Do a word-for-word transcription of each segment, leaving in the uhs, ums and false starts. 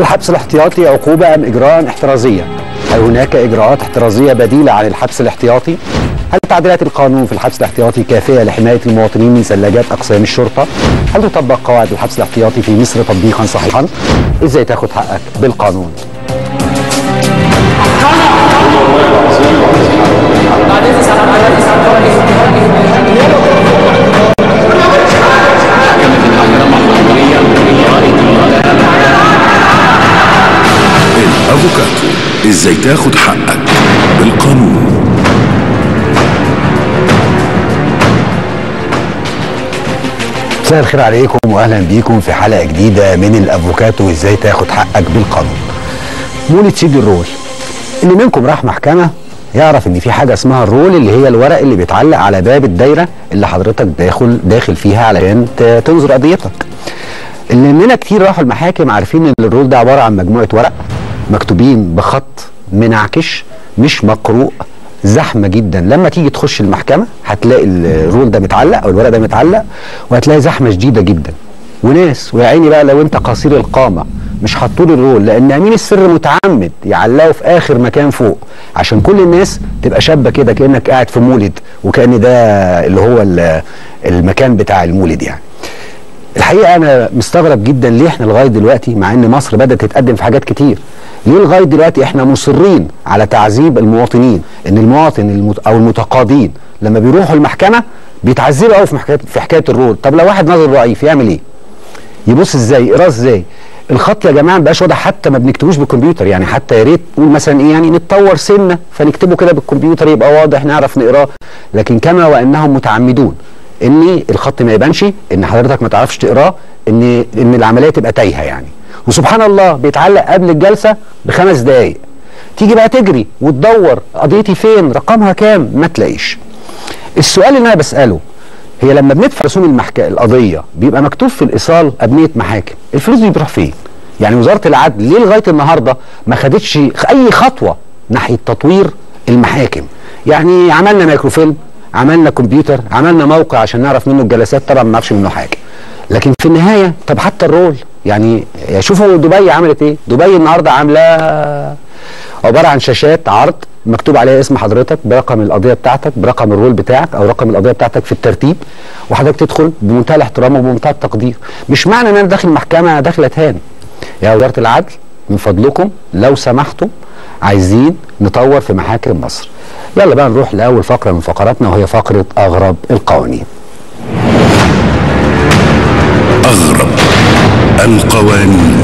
الحبس الاحتياطي عقوبة أم إجراء احترازيا؟ هل هناك إجراءات احترازية بديلة عن الحبس الاحتياطي؟ هل تعديلات القانون في الحبس الاحتياطي كافية لحماية المواطنين من ثلاجات أقسام الشرطة؟ هل تطبق قواعد الحبس الاحتياطي في مصر تطبيقا صحيحا؟ إزاي تاخد حقك بالقانون؟ الافوكاتو، ازاي تاخد حقك بالقانون. مساء الخير عليكم واهلا بيكم في حلقه جديده من الافوكاتو، ازاي تاخد حقك بالقانون. مولد سيدي الرول، اللي منكم راح محكمه يعرف ان في حاجه اسمها الرول، اللي هي الورق اللي بيتعلق على باب الدايره اللي حضرتك داخل داخل فيها علشان تنظر قضيتك. اللي مننا كتير راحوا المحاكم عارفين ان الرول ده عباره عن مجموعه ورق مكتوبين بخط منعكش مش مقروء، زحمه جدا. لما تيجي تخش المحكمه هتلاقي الرول ده متعلق او الورق ده متعلق، وهتلاقي زحمه شديده جدا وناس، ويا عيني بقى لو انت قصير القامه مش حطوا له الرول، لان امين السر متعمد يعلقه في اخر مكان فوق عشان كل الناس تبقى شابه كده كانك قاعد في مولد، وكأن ده اللي هو المكان بتاع المولد يعني. الحقيقه انا مستغرب جدا ليه احنا لغايه دلوقتي، مع ان مصر بدات تتقدم في حاجات كتير، ليه لغايه دلوقتي احنا مصرين على تعذيب المواطنين؟ ان المواطن المت... او المتقاضين لما بيروحوا المحكمه بيتعذبوا قوي في حكايه في حكايه الرول. طب لو واحد نظر ضعيف يعمل ايه؟ يبص ازاي؟ يقراه ازاي؟ الخط يا جماعه ما بقاش واضح، حتى ما بنكتبوش بالكمبيوتر يعني، حتى يا ريت نقول مثلا ايه يعني نتطور سنه فنكتبه كده بالكمبيوتر يبقى واضح نعرف نقراه، لكن كما وانهم متعمدون ان الخط ما يبانش، ان حضرتك ما تعرفش تقراه، ان ان العمليه تبقى تايهه يعني. وسبحان الله بيتعلق قبل الجلسه بخمس دقائق، تيجي بقى تجري وتدور قضيتي فين، رقمها كام، ما تلاقيش. السؤال اللي انا بساله هي لما بندفع رسوم المحكمه القضيه بيبقى مكتوب في الايصال ابنيه محاكم، الفلوس دي بتروح فين؟ يعني وزاره العدل ليه لغايه النهارده ما خدتش اي خطوه ناحيه تطوير المحاكم؟ يعني عملنا مايكروفيلم، عملنا كمبيوتر، عملنا موقع عشان نعرف منه الجلسات، طبعا ما نعرفش منه حاجه. لكن في النهايه طب حتى الرول يعني، شوفوا دبي عملت ايه؟ دبي النهارده عامله عباره عن شاشات عرض مكتوب عليها اسم حضرتك برقم القضيه بتاعتك برقم الرول بتاعك او رقم القضيه بتاعتك في الترتيب، وحضرتك تدخل بمنتهى الاحترام وبمنتهى التقدير. مش معنى ان انا داخل محكمه داخل اتهان. يا وزاره العدل من فضلكم لو سمحتم عايزين نطور في محاكم مصر. يلا بقى نروح لاول فقره من فقراتنا، وهي فقره اغرب القوانين. اغرب القوانين.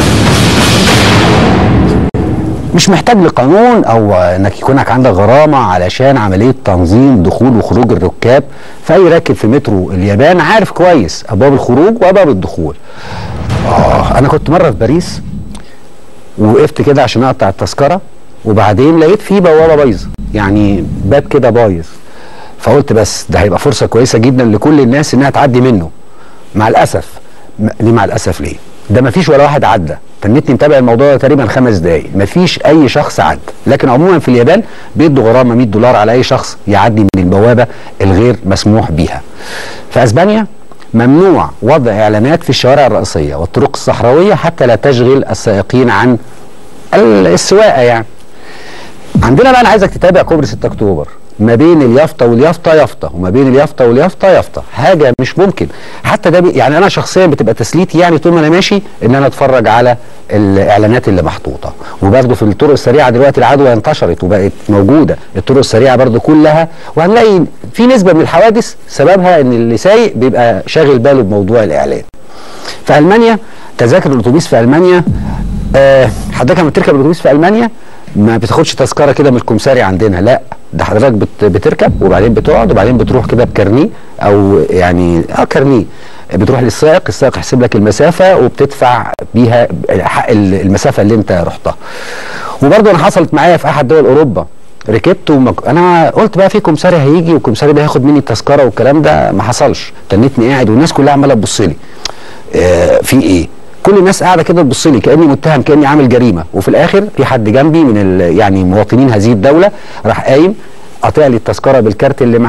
مش محتاج لقانون او انك يكونك عندك غرامه علشان عمليه تنظيم دخول وخروج الركاب، فاي راكب في مترو اليابان عارف كويس ابواب الخروج وابواب الدخول. اه انا كنت مره في باريس ووقفت كده عشان اقطع التذكره، وبعدين لقيت فيه بوابه بايظه، يعني باب كده بايظ، فقلت بس ده هيبقى فرصه كويسه جدا لكل الناس انها تعدي منه. مع الاسف ليه مع الاسف ليه؟ ده مفيش ولا واحد عدى، تنتني متابع الموضوع ده تقريبا خمس دقايق، مفيش اي شخص عدى. لكن عموما في اليابان بيدوا غرامه مية دولار على اي شخص يعدي من البوابه الغير مسموح بيها. في اسبانيا ممنوع وضع اعلانات في الشوارع الرئيسيه والطرق الصحراويه حتى لا تشغل السائقين عن السواقه يعني. عندنا بقى انا عايزك تتابع كوبري ستة اكتوبر، ما بين اليافطه واليافطه يافطه، وما بين اليافطه واليافطه يافطه، حاجه مش ممكن. حتى ده يعني انا شخصيا بتبقى تسليتي يعني طول ما انا ماشي ان انا اتفرج على الاعلانات اللي محطوطه. وبرده في الطرق السريعه دلوقتي العدوى انتشرت وبقت موجوده، الطرق السريعه برده كلها، وهنلاقي في نسبه من الحوادث سببها ان اللي سايق بيبقى شاغل باله بموضوع الاعلان. في المانيا تذاكر الاتوبيس في المانيا، آه حضرتك لما تركب الاتوبيس في المانيا ما بتاخدش تذكره كده من الكمساري عندنا، لا ده حضرتك بت بتركب وبعدين بتقعد وبعدين بتروح كده بكارنيه او يعني اه كارنيه، بتروح للسائق، السائق يحسب لك المسافه وبتدفع بيها حق المسافه اللي انت رحتها. وبرضه انا حصلت معايا في احد دول اوروبا، ركبت ومك... انا قلت بقى في كمساري هيجي والكمساري ده هياخد مني التذكره والكلام ده، ما حصلش. تنتني قاعد والناس كلها عماله تبص لي، آه في ايه؟ كل الناس قاعده كده تبص لي كاني متهم، كاني عامل جريمه. وفي الاخر في حد جنبي من يعني مواطنين هذه الدوله راح قايم قاطع لي التذكره بالكارت اللي معاه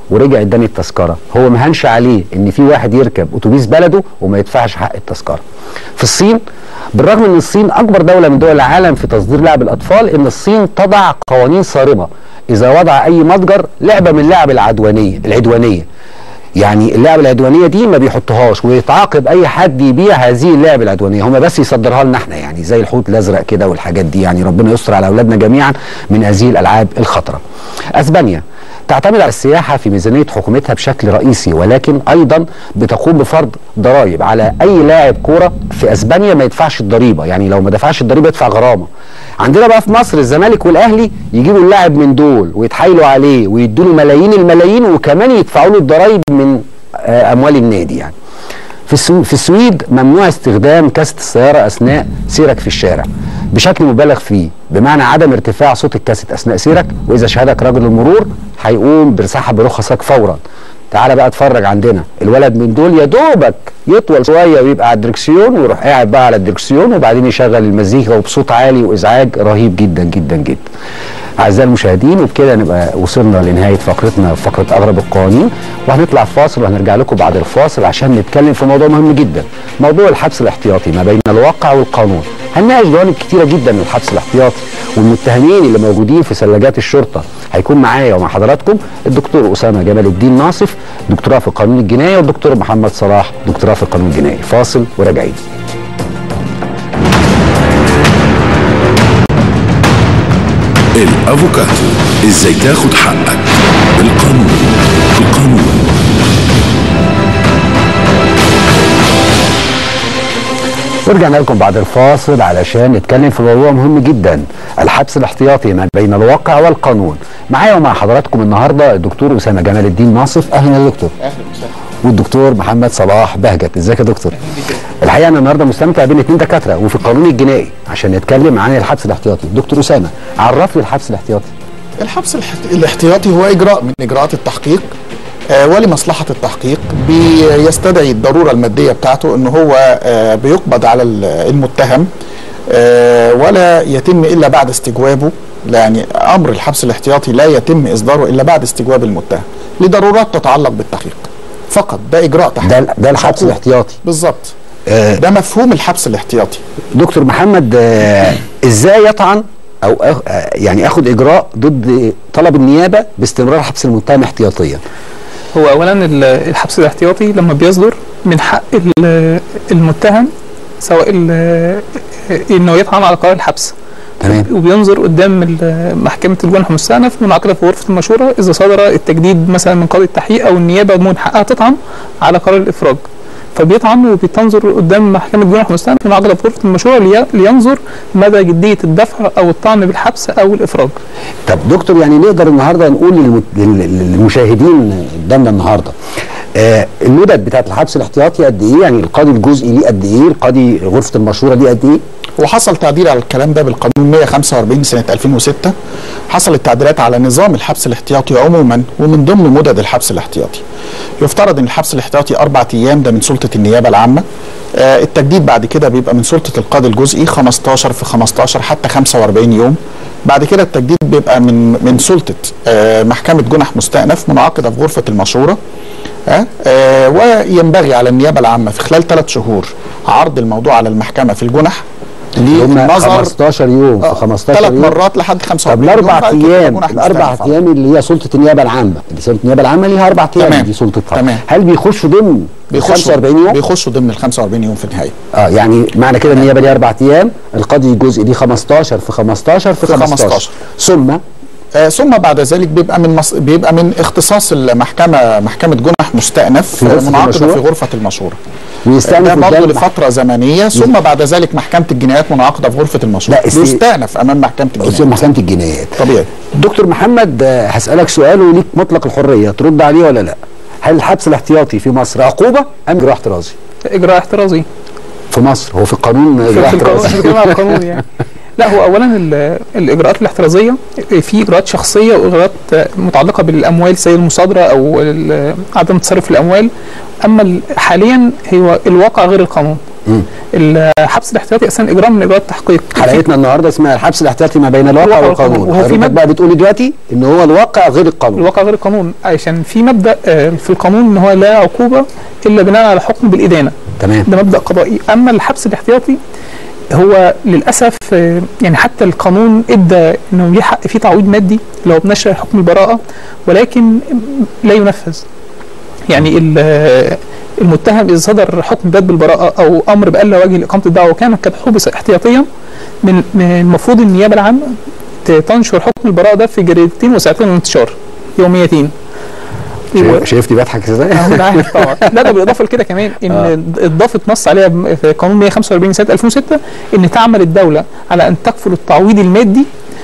ورجع اداني التذكره، هو ما هنش عليه ان في واحد يركب اتوبيس بلده وما يدفعش حق التذكره. في الصين، بالرغم ان الصين اكبر دوله من دول العالم في تصدير لعب الاطفال، ان الصين تضع قوانين صارمه اذا وضع اي متجر لعبه من اللعب العدوانيه العدوانيه. يعني اللعبه العدوانيه دي ما بيحطوهاش، ويتعاقب اي حد يبيع هذه اللعبه العدوانيه، هم بس يصدرها لنا احنا، يعني زي الحوت الازرق كده والحاجات دي. يعني ربنا يستر على اولادنا جميعا من هذه الالعاب الخطره. اسبانيا تعتمد على السياحه في ميزانيه حكومتها بشكل رئيسي، ولكن ايضا بتقوم بفرض ضرائب على اي لاعب كوره في اسبانيا ما يدفعش الضريبه، يعني لو ما دفعش الضريبه يدفع غرامه. عندنا بقى في مصر الزمالك والاهلي يجيبوا اللاعب من دول ويتحايلوا عليه ويدوا له ملايين الملايين، وكمان يدفعوا له الضرايب من اموال النادي. يعني في السو... في السويد ممنوع استخدام كاسة السيارة أثناء سيرك في الشارع بشكل مبالغ فيه، بمعنى عدم ارتفاع صوت الكاسيت أثناء سيرك، وإذا شهدك رجل المرور هيقوم بسحب رخصك فورا. تعالى بقى اتفرج عندنا الولد من دول يا دوبك يطول شويه ويبقى على الدركسيون ويروح قاعد بقى على الدركسيون وبعدين يشغل المزيكا وبصوت عالي وازعاج رهيب جدا جدا جدا. اعزائي المشاهدين، وبكده نبقى وصلنا لنهايه فقرتنا فقره اغرب القوانين، وهنطلع فاصل وهنرجع لكم بعد الفاصل عشان نتكلم في موضوع مهم جدا، موضوع الحبس الاحتياطي ما بين الواقع والقانون. هنناقش جوانب كتيره جدا من الحبس الاحتياطي والمتهمين اللي موجودين في ثلاجات الشرطه. هيكون معايا ومع حضراتكم الدكتور اسامه جمال الدين ناصف، دكتوراه في القانون الجنائي، والدكتور محمد صلاح، دكتوراه في القانون الجنائي. فاصل وراجعين. الافوكاتو، ازاي تاخد حقك بالقانون. القانون. ورجعنا لكم بعد الفاصل علشان نتكلم في موضوع مهم جدا، الحبس الاحتياطي ما بين الواقع والقانون. معايا ومع حضراتكم النهارده الدكتور اسامه جمال الدين ناصف. اهلا يا دكتور. اهلا وسهلا. والدكتور محمد صلاح بهجت. ازيك يا دكتور؟ الحقيقه انا النهارده مستمتع بين اثنين دكاتره وفي القانون الجنائي عشان نتكلم عن الحبس الاحتياطي. دكتور اسامه، عرف لي الحبس الاحتياطي. الحبس الاحتياطي هو اجراء من اجراءات التحقيق، آه ولمصلحه التحقيق بيستدعي الضروره الماديه بتاعته ان هو آه بيقبض على المتهم، آه ولا يتم الا بعد استجوابه. يعني امر الحبس الاحتياطي لا يتم اصداره الا بعد استجواب المتهم لضرورات تتعلق بالتحقيق فقط. ده اجراء تحقيق، ده, ده الحبس الاحتياطي بالظبط. آه ده مفهوم الحبس الاحتياطي. دكتور محمد، آه ازاي يطعن او آه يعني اخد اجراء ضد طلب النيابه باستمرار حبس المتهم احتياطيا؟ هو اولا الحبس الاحتياطي لما بيصدر من حق المتهم سواء انه يطعن على قرار الحبس، تمام، وبينظر قدام محكمه الجنح المستأنف منعقده في غرفه المشوره اذا صدر التجديد مثلا من قاضي التحقيق او النيابه من حقها تطعن على قرار الافراج، فبيطعن وبتنظر قدام محكمه الجنح المستأنف منعقده في غرفه المشوره لينظر مدى جديه الدفع او الطعن بالحبس او الافراج. طب دكتور، يعني نقدر النهارده نقول للمشاهدين قدامنا النهارده آه المدد بتاعت الحبس الاحتياطي قد ايه؟ يعني القاضي الجزئي ليه قد ايه؟ القاضي غرفه المشوره ليه قد ايه؟ وحصل تعديل على الكلام ده بالقانون مئة وخمسة وأربعين سنه ألفين وستة. حصلت تعديلات على نظام الحبس الاحتياطي عموما، ومن ضمن مدد الحبس الاحتياطي يفترض ان الحبس الاحتياطي اربع ايام، ده من سلطه النيابه العامه. آه التجديد بعد كده بيبقى من سلطه القاضي الجزئي خمستاشر في خمستاشر حتى خمسة وأربعين يوم. بعد كده التجديد بيبقى من من سلطه آه محكمه جنح مستأنف منعقده في غرفه المشوره. آه آه وينبغي على النيابه العامه في خلال ثلاث شهور عرض الموضوع على المحكمه في الجنح للنظر خمستاشر يوم في خمستاشر ثلاث يوم مرات لحد خمسة وأربعين يوم. طب الاربع ايام الاربع أيام ايام اللي هي سلطه النيابه العامه، اللي سلطه النيابه العامه ليها اربع ايام، دي سلطتها، هل بيخشوا ضمن خمسة وأربعين يوم؟ بيخشوا ضمن ال خمسة وأربعين يوم في النهايه. اه يعني معنى كده النيابه ليها اربع ايام، القاضي الجزئي دي خمستاشر في خمستاشر في خمستاشر، ثم آه ثم بعد ذلك بيبقى من مص... بيبقى من اختصاص المحكمه محكمه جنح مستأنف منعقده في غرفه المشوره، ويستأنف برضه لفتره زمنيه، ثم بعد ذلك محكمه الجنايات منعقده في غرفه المشوره، يستأنف امام محكمه الجنايات. محكمه الجنايات طبيعي. دكتور محمد، هسألك سؤال وليك مطلق الحريه ترد عليه ولا لا. هل الحبس الاحتياطي في مصر عقوبه ام اجراء احترازي؟ اجراء احترازي في مصر، هو في القانون اجراء احترازي. في القانون يعني. لا، هو اولا الاجراءات الاحترازيه في اجراءات شخصيه واجراءات متعلقه بالاموال زي المصادره او عدم تصرف الاموال، اما حاليا هو الواقع غير القانون. الحبس الاحتياطي اصلا اجراء من اجراءات التحقيق. حلقتنا النهارده اسمها الحبس الاحتياطي ما بين الواقع والقانون. وهو في مبدأ بقى بتقولي دلوقتي ان هو الواقع غير القانون. الواقع غير القانون عشان في مبدا في القانون ان هو لا عقوبه الا بناء على حكم بالادانه. تمام. ده مبدا قضائي. اما الحبس الاحتياطي هو للاسف يعني حتى القانون ادى انه ليه حق فيه تعويض مادي لو بنشر حكم البراءه، ولكن لا ينفذ. يعني المتهم اذا صدر حكم بات بالبراءه او امر بألا وجه لاقامه الدعوه وكان قد حبس احتياطيا، من المفروض النيابه العامه تنشر حكم البراءه ده في جريدتين وساعتين الانتشار يوميتين. شايفتي بضحك ازاي؟ انا عارف طبعا. لا ده بالاضافه لكده كمان ان آه. اضافه نص عليها في قانون مئة وخمسة وأربعين سنه ألفين وستة ان تعمل الدوله على ان تكفل التعويض المادي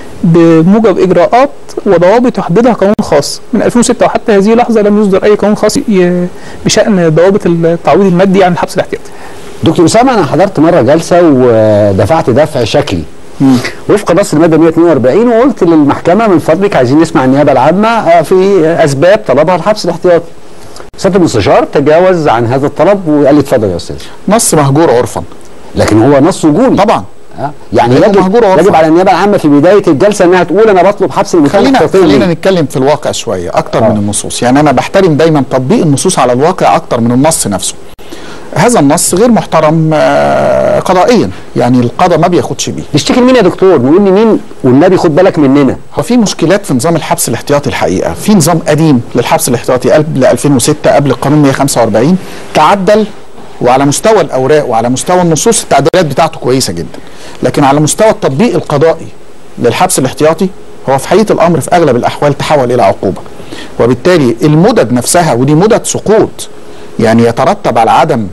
بموجب اجراءات وضوابط يحددها قانون خاص. من ألفين وستة وحتى هذه اللحظه لم يصدر اي قانون خاص بشان ضوابط التعويض المادي عن الحبس الاحتياطي. دكتور اسامه، انا حضرت مره جلسه ودفعت دفع شكلي وفق نص الماده مئة واثنين وأربعين، وقلت للمحكمه من فضلك عايزين نسمع النيابه العامه في اسباب طلبها الحبس الاحتياطي. سياده المستشار تجاوز عن هذا الطلب وقال لي اتفضل يا استاذ. نص مهجور عرفا، لكن هو نص وجودي طبعا. أه؟ يعني يجب, يجب على النيابه العامه في بدايه الجلسه انها تقول انا بطلب حبس المتهم الاحتياطي. خلينا خلينا نتكلم في الواقع شويه اكتر آه. من النصوص. يعني انا بحترم دايما تطبيق النصوص على الواقع اكتر من النص نفسه. هذا النص غير محترم قضائيا، يعني القضاء ما بياخدش بيه. نشتكي لمين يا دكتور؟ نقول لمين والنبي خد بالك مننا؟ هو في مشكلات في نظام الحبس الاحتياطي الحقيقه، في نظام قديم للحبس الاحتياطي قبل ألفين وستة قبل القانون مئة وخمسة وأربعين تعدل، وعلى مستوى الاوراق وعلى مستوى النصوص التعديلات بتاعته كويسه جدا، لكن على مستوى التطبيق القضائي للحبس الاحتياطي هو في حقيقه الامر في اغلب الاحوال تحول الى عقوبه. وبالتالي المدد نفسها، ودي مدد سقوط يعني يترتب على عدم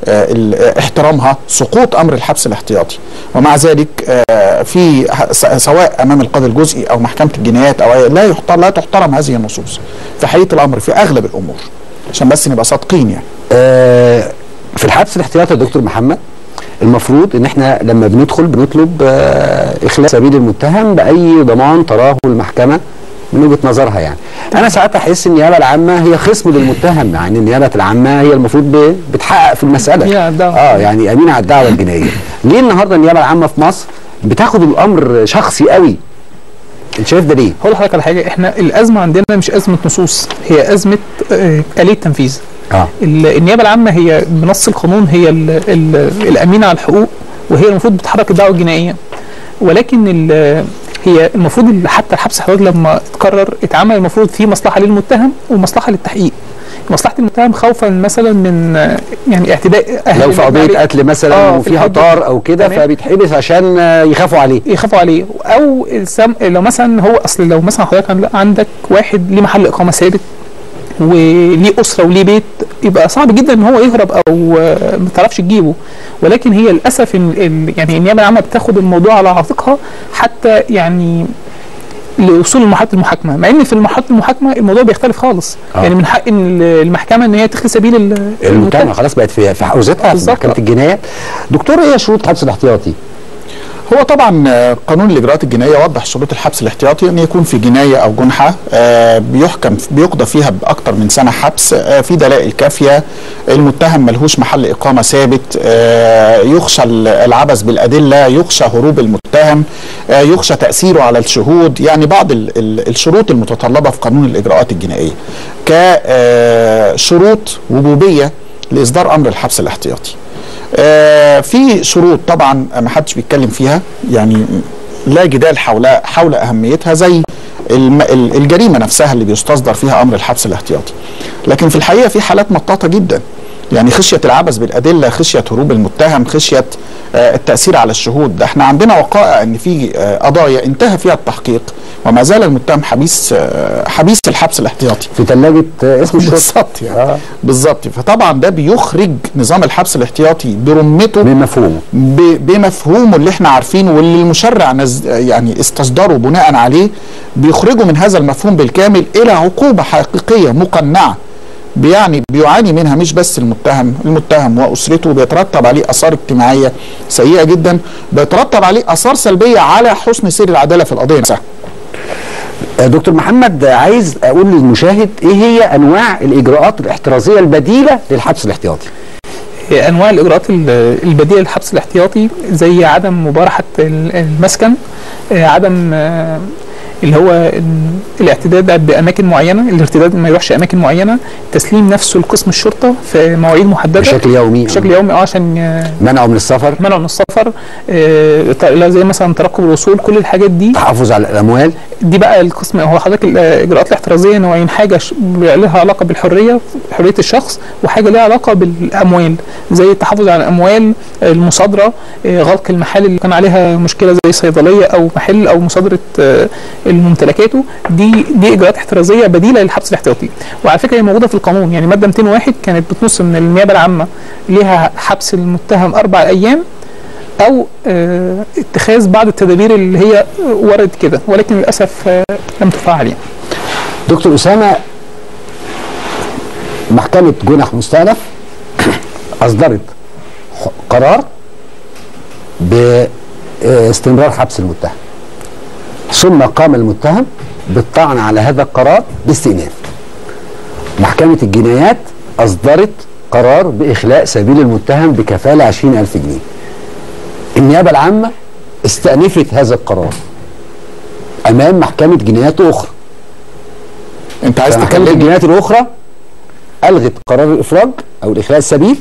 احترامها سقوط امر الحبس الاحتياطي، ومع ذلك في سواء امام القاضي الجزئي او محكمه الجنايات او لا يحترم لا تحترم هذه النصوص في حقيقه الامر في اغلب الامور، عشان بس نبقى صادقين. يعني آه في الحبس الاحتياطي يا دكتور محمد المفروض ان احنا لما بندخل بنطلب آه اخلاء سبيل المتهم باي ضمان تراه المحكمه من وجهه نظرها. يعني انا ساعات احس ان النيابه العامه هي خصم للمتهم، مع ان النيابه العامه هي المفروض بتحقق في المساله اه يعني امينه على الدعوه الجنائيه. ليه النهارده النيابه العامه في مصر بتاخد الامر شخصي قوي؟ انت شايف ده ليه؟ هقول لحضرتك على حاجه، احنا الازمه عندنا مش ازمه نصوص، هي ازمه آه آلية تنفيذ. اه النيابه العامه هي بنص القانون هي ال ال الامينه على الحقوق، وهي المفروض بتحرك الدعوه الجنائيه، ولكن هي المفروض حتى الحبس الاحتياطي لما اتقرر اتعمل المفروض في مصلحه للمتهم ومصلحه للتحقيق. مصلحه المتهم خوفا مثلا من يعني اعتداء اهل لو في قضيه قتل مثلا آه وفيها طار او كده فبيتحبس عشان يخافوا عليه يخافوا عليه او لو مثلا هو اصل لو مثلا حضرتك عندك واحد ليه محل اقامه ثابت وليه اسره وليه بيت، يبقى صعب جدا ان هو يهرب او ما تعرفش تجيبه. ولكن هي للاسف ان يعني النيابه العامه بتاخد الموضوع على عاتقها حتى يعني لوصول لمرحله المحاكمه، مع ان في مرحله المحاكمه الموضوع بيختلف خالص. آه. يعني من حق المحكمه ان هي تخلي سبيل المتهم، خلاص بقت في في حوزتها في محكمه الجنايات. دكتور، ايه شروط الحبس الاحتياطي؟ هو طبعا قانون الاجراءات الجنائيه وضح شروط الحبس الاحتياطي ان يكون في جنايه او جنحه بيحكم بيقضى فيها باكثر من سنه حبس، في دلائل كافيه، المتهم ملهوش محل اقامه ثابت، يخشى العبث بالادله، يخشى هروب المتهم، يخشى تاثيره على الشهود، يعني بعض الشروط المتطلبه في قانون الاجراءات الجنائيه كشروط وجوبيه لاصدار امر الحبس الاحتياطي. آه في شروط طبعا ما حدش بيتكلم فيها، يعني لا جدال حول حول اهميتها، زي الجريمه نفسها اللي بيستصدر فيها امر الحبس الاحتياطي. لكن في الحقيقه في حالات مطاطه جدا، يعني خشيه العبث بالادله، خشيه هروب المتهم، خشيه آه التاثير على الشهود. ده احنا عندنا وقائع ان في آه قضايا انتهى فيها التحقيق وما زال المتهم حبيس آه حبيس الحبس الاحتياطي في ثلاجه اسم الشرطه. بالظبط يعني آه. بالظبط. فطبعا ده بيخرج نظام الحبس الاحتياطي برمته بمفهومه بمفهومه اللي احنا عارفينه واللي المشرع نز يعني استصدره بناء عليه، بيخرجه من هذا المفهوم بالكامل الى عقوبه حقيقيه مقنعه، يعني بيعاني منها مش بس المتهم، المتهم واسرته بيترتب عليه اثار اجتماعيه سيئه جدا، بيترتب عليه اثار سلبيه على حسن سير العداله في القضيه نفسها. دكتور محمد، عايز اقول للمشاهد ايه هي انواع الاجراءات الاحترازيه البديله للحبس الاحتياطي؟ انواع الاجراءات البديله للحبس الاحتياطي زي عدم مبارحه المسكن، عدم اللي هو الاعتداد باماكن معينه، الارتداد ما يروحش اماكن معينه، تسليم نفسه لقسم الشرطه في مواعيد محدده بشكل يومي بشكل يومي اه عشان منعه من السفر منعه من السفر آه زي مثلا ترقب الوصول، كل الحاجات دي، تحافظ على الاموال دي بقى القسم. هو حضرتك الاجراءات الاحترازيه نوعين، حاجه لها علاقه بالحريه حريه الشخص، وحاجه لها علاقه بالاموال زي التحفظ على الاموال، المصادره، آه غلق المحال اللي كان عليها مشكله زي صيدليه او محل او مصادره آه الممتلكاته، دي دي اجراءات احترازيه بديله للحبس الاحتياطي. وعلى فكره هي موجوده في القانون، يعني ماده مئتين وواحد كانت بتنص ان النيابه العامه ليها حبس المتهم اربع ايام او اه اتخاذ بعض التدابير اللي هي ورد كده، ولكن للاسف اه لم تفعل يعني. دكتور اسامه، محكمه جنح مستأنف اصدرت قرار باستمرار حبس المتهم، ثم قام المتهم بالطعن على هذا القرار باستئناف. محكمة الجنايات أصدرت قرار بإخلاء سبيل المتهم بكفالة عشرين ألف جنيه. النيابة العامة استأنفت هذا القرار أمام محكمة جنايات أخرى. أنت عايز محكمة تكلم الجنايات الأخرى ألغت قرار الإفراج أو الإخلاء السبيل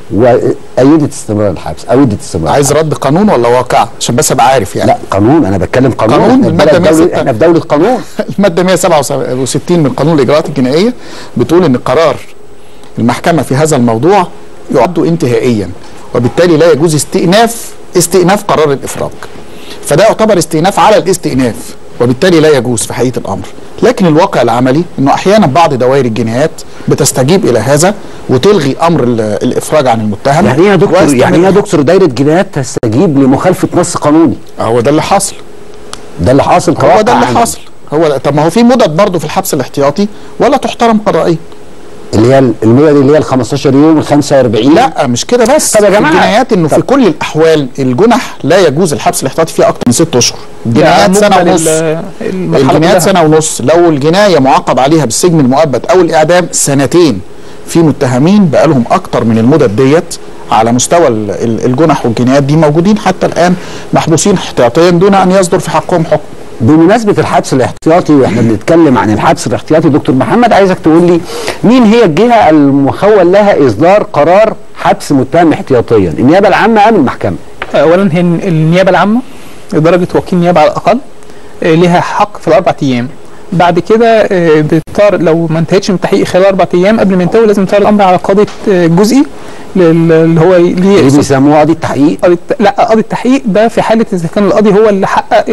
وأيدت استمرار الحبس، أيدت استمرار عايز الحبس. رد قانون ولا واقع عشان بس ابقى عارف يعني؟ لا قانون، انا بتكلم قانون. قانون الماده مية وستة احنا في دوله قانون. الماده مئة وسبعة وستين من قانون الاجراءات الجنائيه بتقول ان قرار المحكمه في هذا الموضوع يعد انتهائيا، وبالتالي لا يجوز استئناف استئناف قرار الافراج. فده يعتبر استئناف على الاستئناف، وبالتالي لا يجوز في حقيقه الامر. لكن الواقع العملي انه احيانا بعض دوائر الجنايات بتستجيب الى هذا وتلغي امر الافراج عن المتهم. يعني ايه يا دكتور؟ يعني ايه يا دكتور دايره جنايات تستجيب لمخالفه نص قانوني؟ هو ده اللي حاصل. ده اللي حاصل هو ده اللي حاصل. هو طب ما هو في مدد برضه في الحبس الاحتياطي ولا تحترم قضائيا. اللي هي المدد اللي هي ال خمستاشر يوم ال خمسة وأربعين. لا مش كده بس. طب يا جماعه الجنايات انه في كل الاحوال الجنح لا يجوز الحبس الاحتياطي فيها اكتر من ست اشهر. الجنايات سنه ونص. الجنايات سنه ونص، لو الجنايه معاقب عليها بالسجن المؤبد او الاعدام سنتين. في متهمين بقى لهم اكتر من المدد ديت على مستوى الجنح والجنايات دي موجودين حتى الان محبوسين احتياطيا دون ان يصدر في حقهم حكم. بمناسبة الحبس الاحتياطي واحنا بنتكلم عن الحبس الاحتياطي، دكتور محمد عايزك تقول لي مين هي الجهة المخول لها إصدار قرار حبس متهم احتياطيا؟ النيابة العامة أم المحكمة؟ أولا هي النيابة العامة درجة وكيل نيابة على الأقل لها حق في الأربع أيام. بعد كده بتطار لو ما انتهتش من التحقيق خلال اربع ايام قبل ما ينتهي لازم تعرض الامر على قاضي جزئي اللي هو ليه اللي بيسموه قاضي التحقيق. قاضي لا قاضي التحقيق ده في حاله اذا كان القاضي هو اللي حقق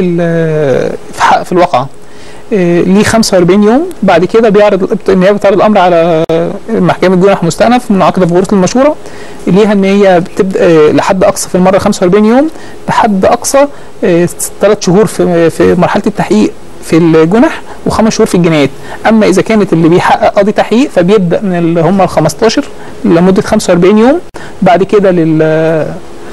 في حق في الواقعه ليه خمسة وأربعين يوم. بعد كده بيعرض النيابه بتعرض الامر على محكمه جنح مستأنف منعقده في غرفه المشوره، ليها ان هي بتبدا لحد اقصى في المره خمسة وأربعين يوم، لحد اقصى ثلاث شهور في في مرحله التحقيق في الجنح وخمس شهور في الجنايات. اما اذا كانت اللي بيحقق قاضي تحقيق فبيبدا من اللي هم ال خمستاشر لمده خمسة وأربعين يوم. بعد كده لل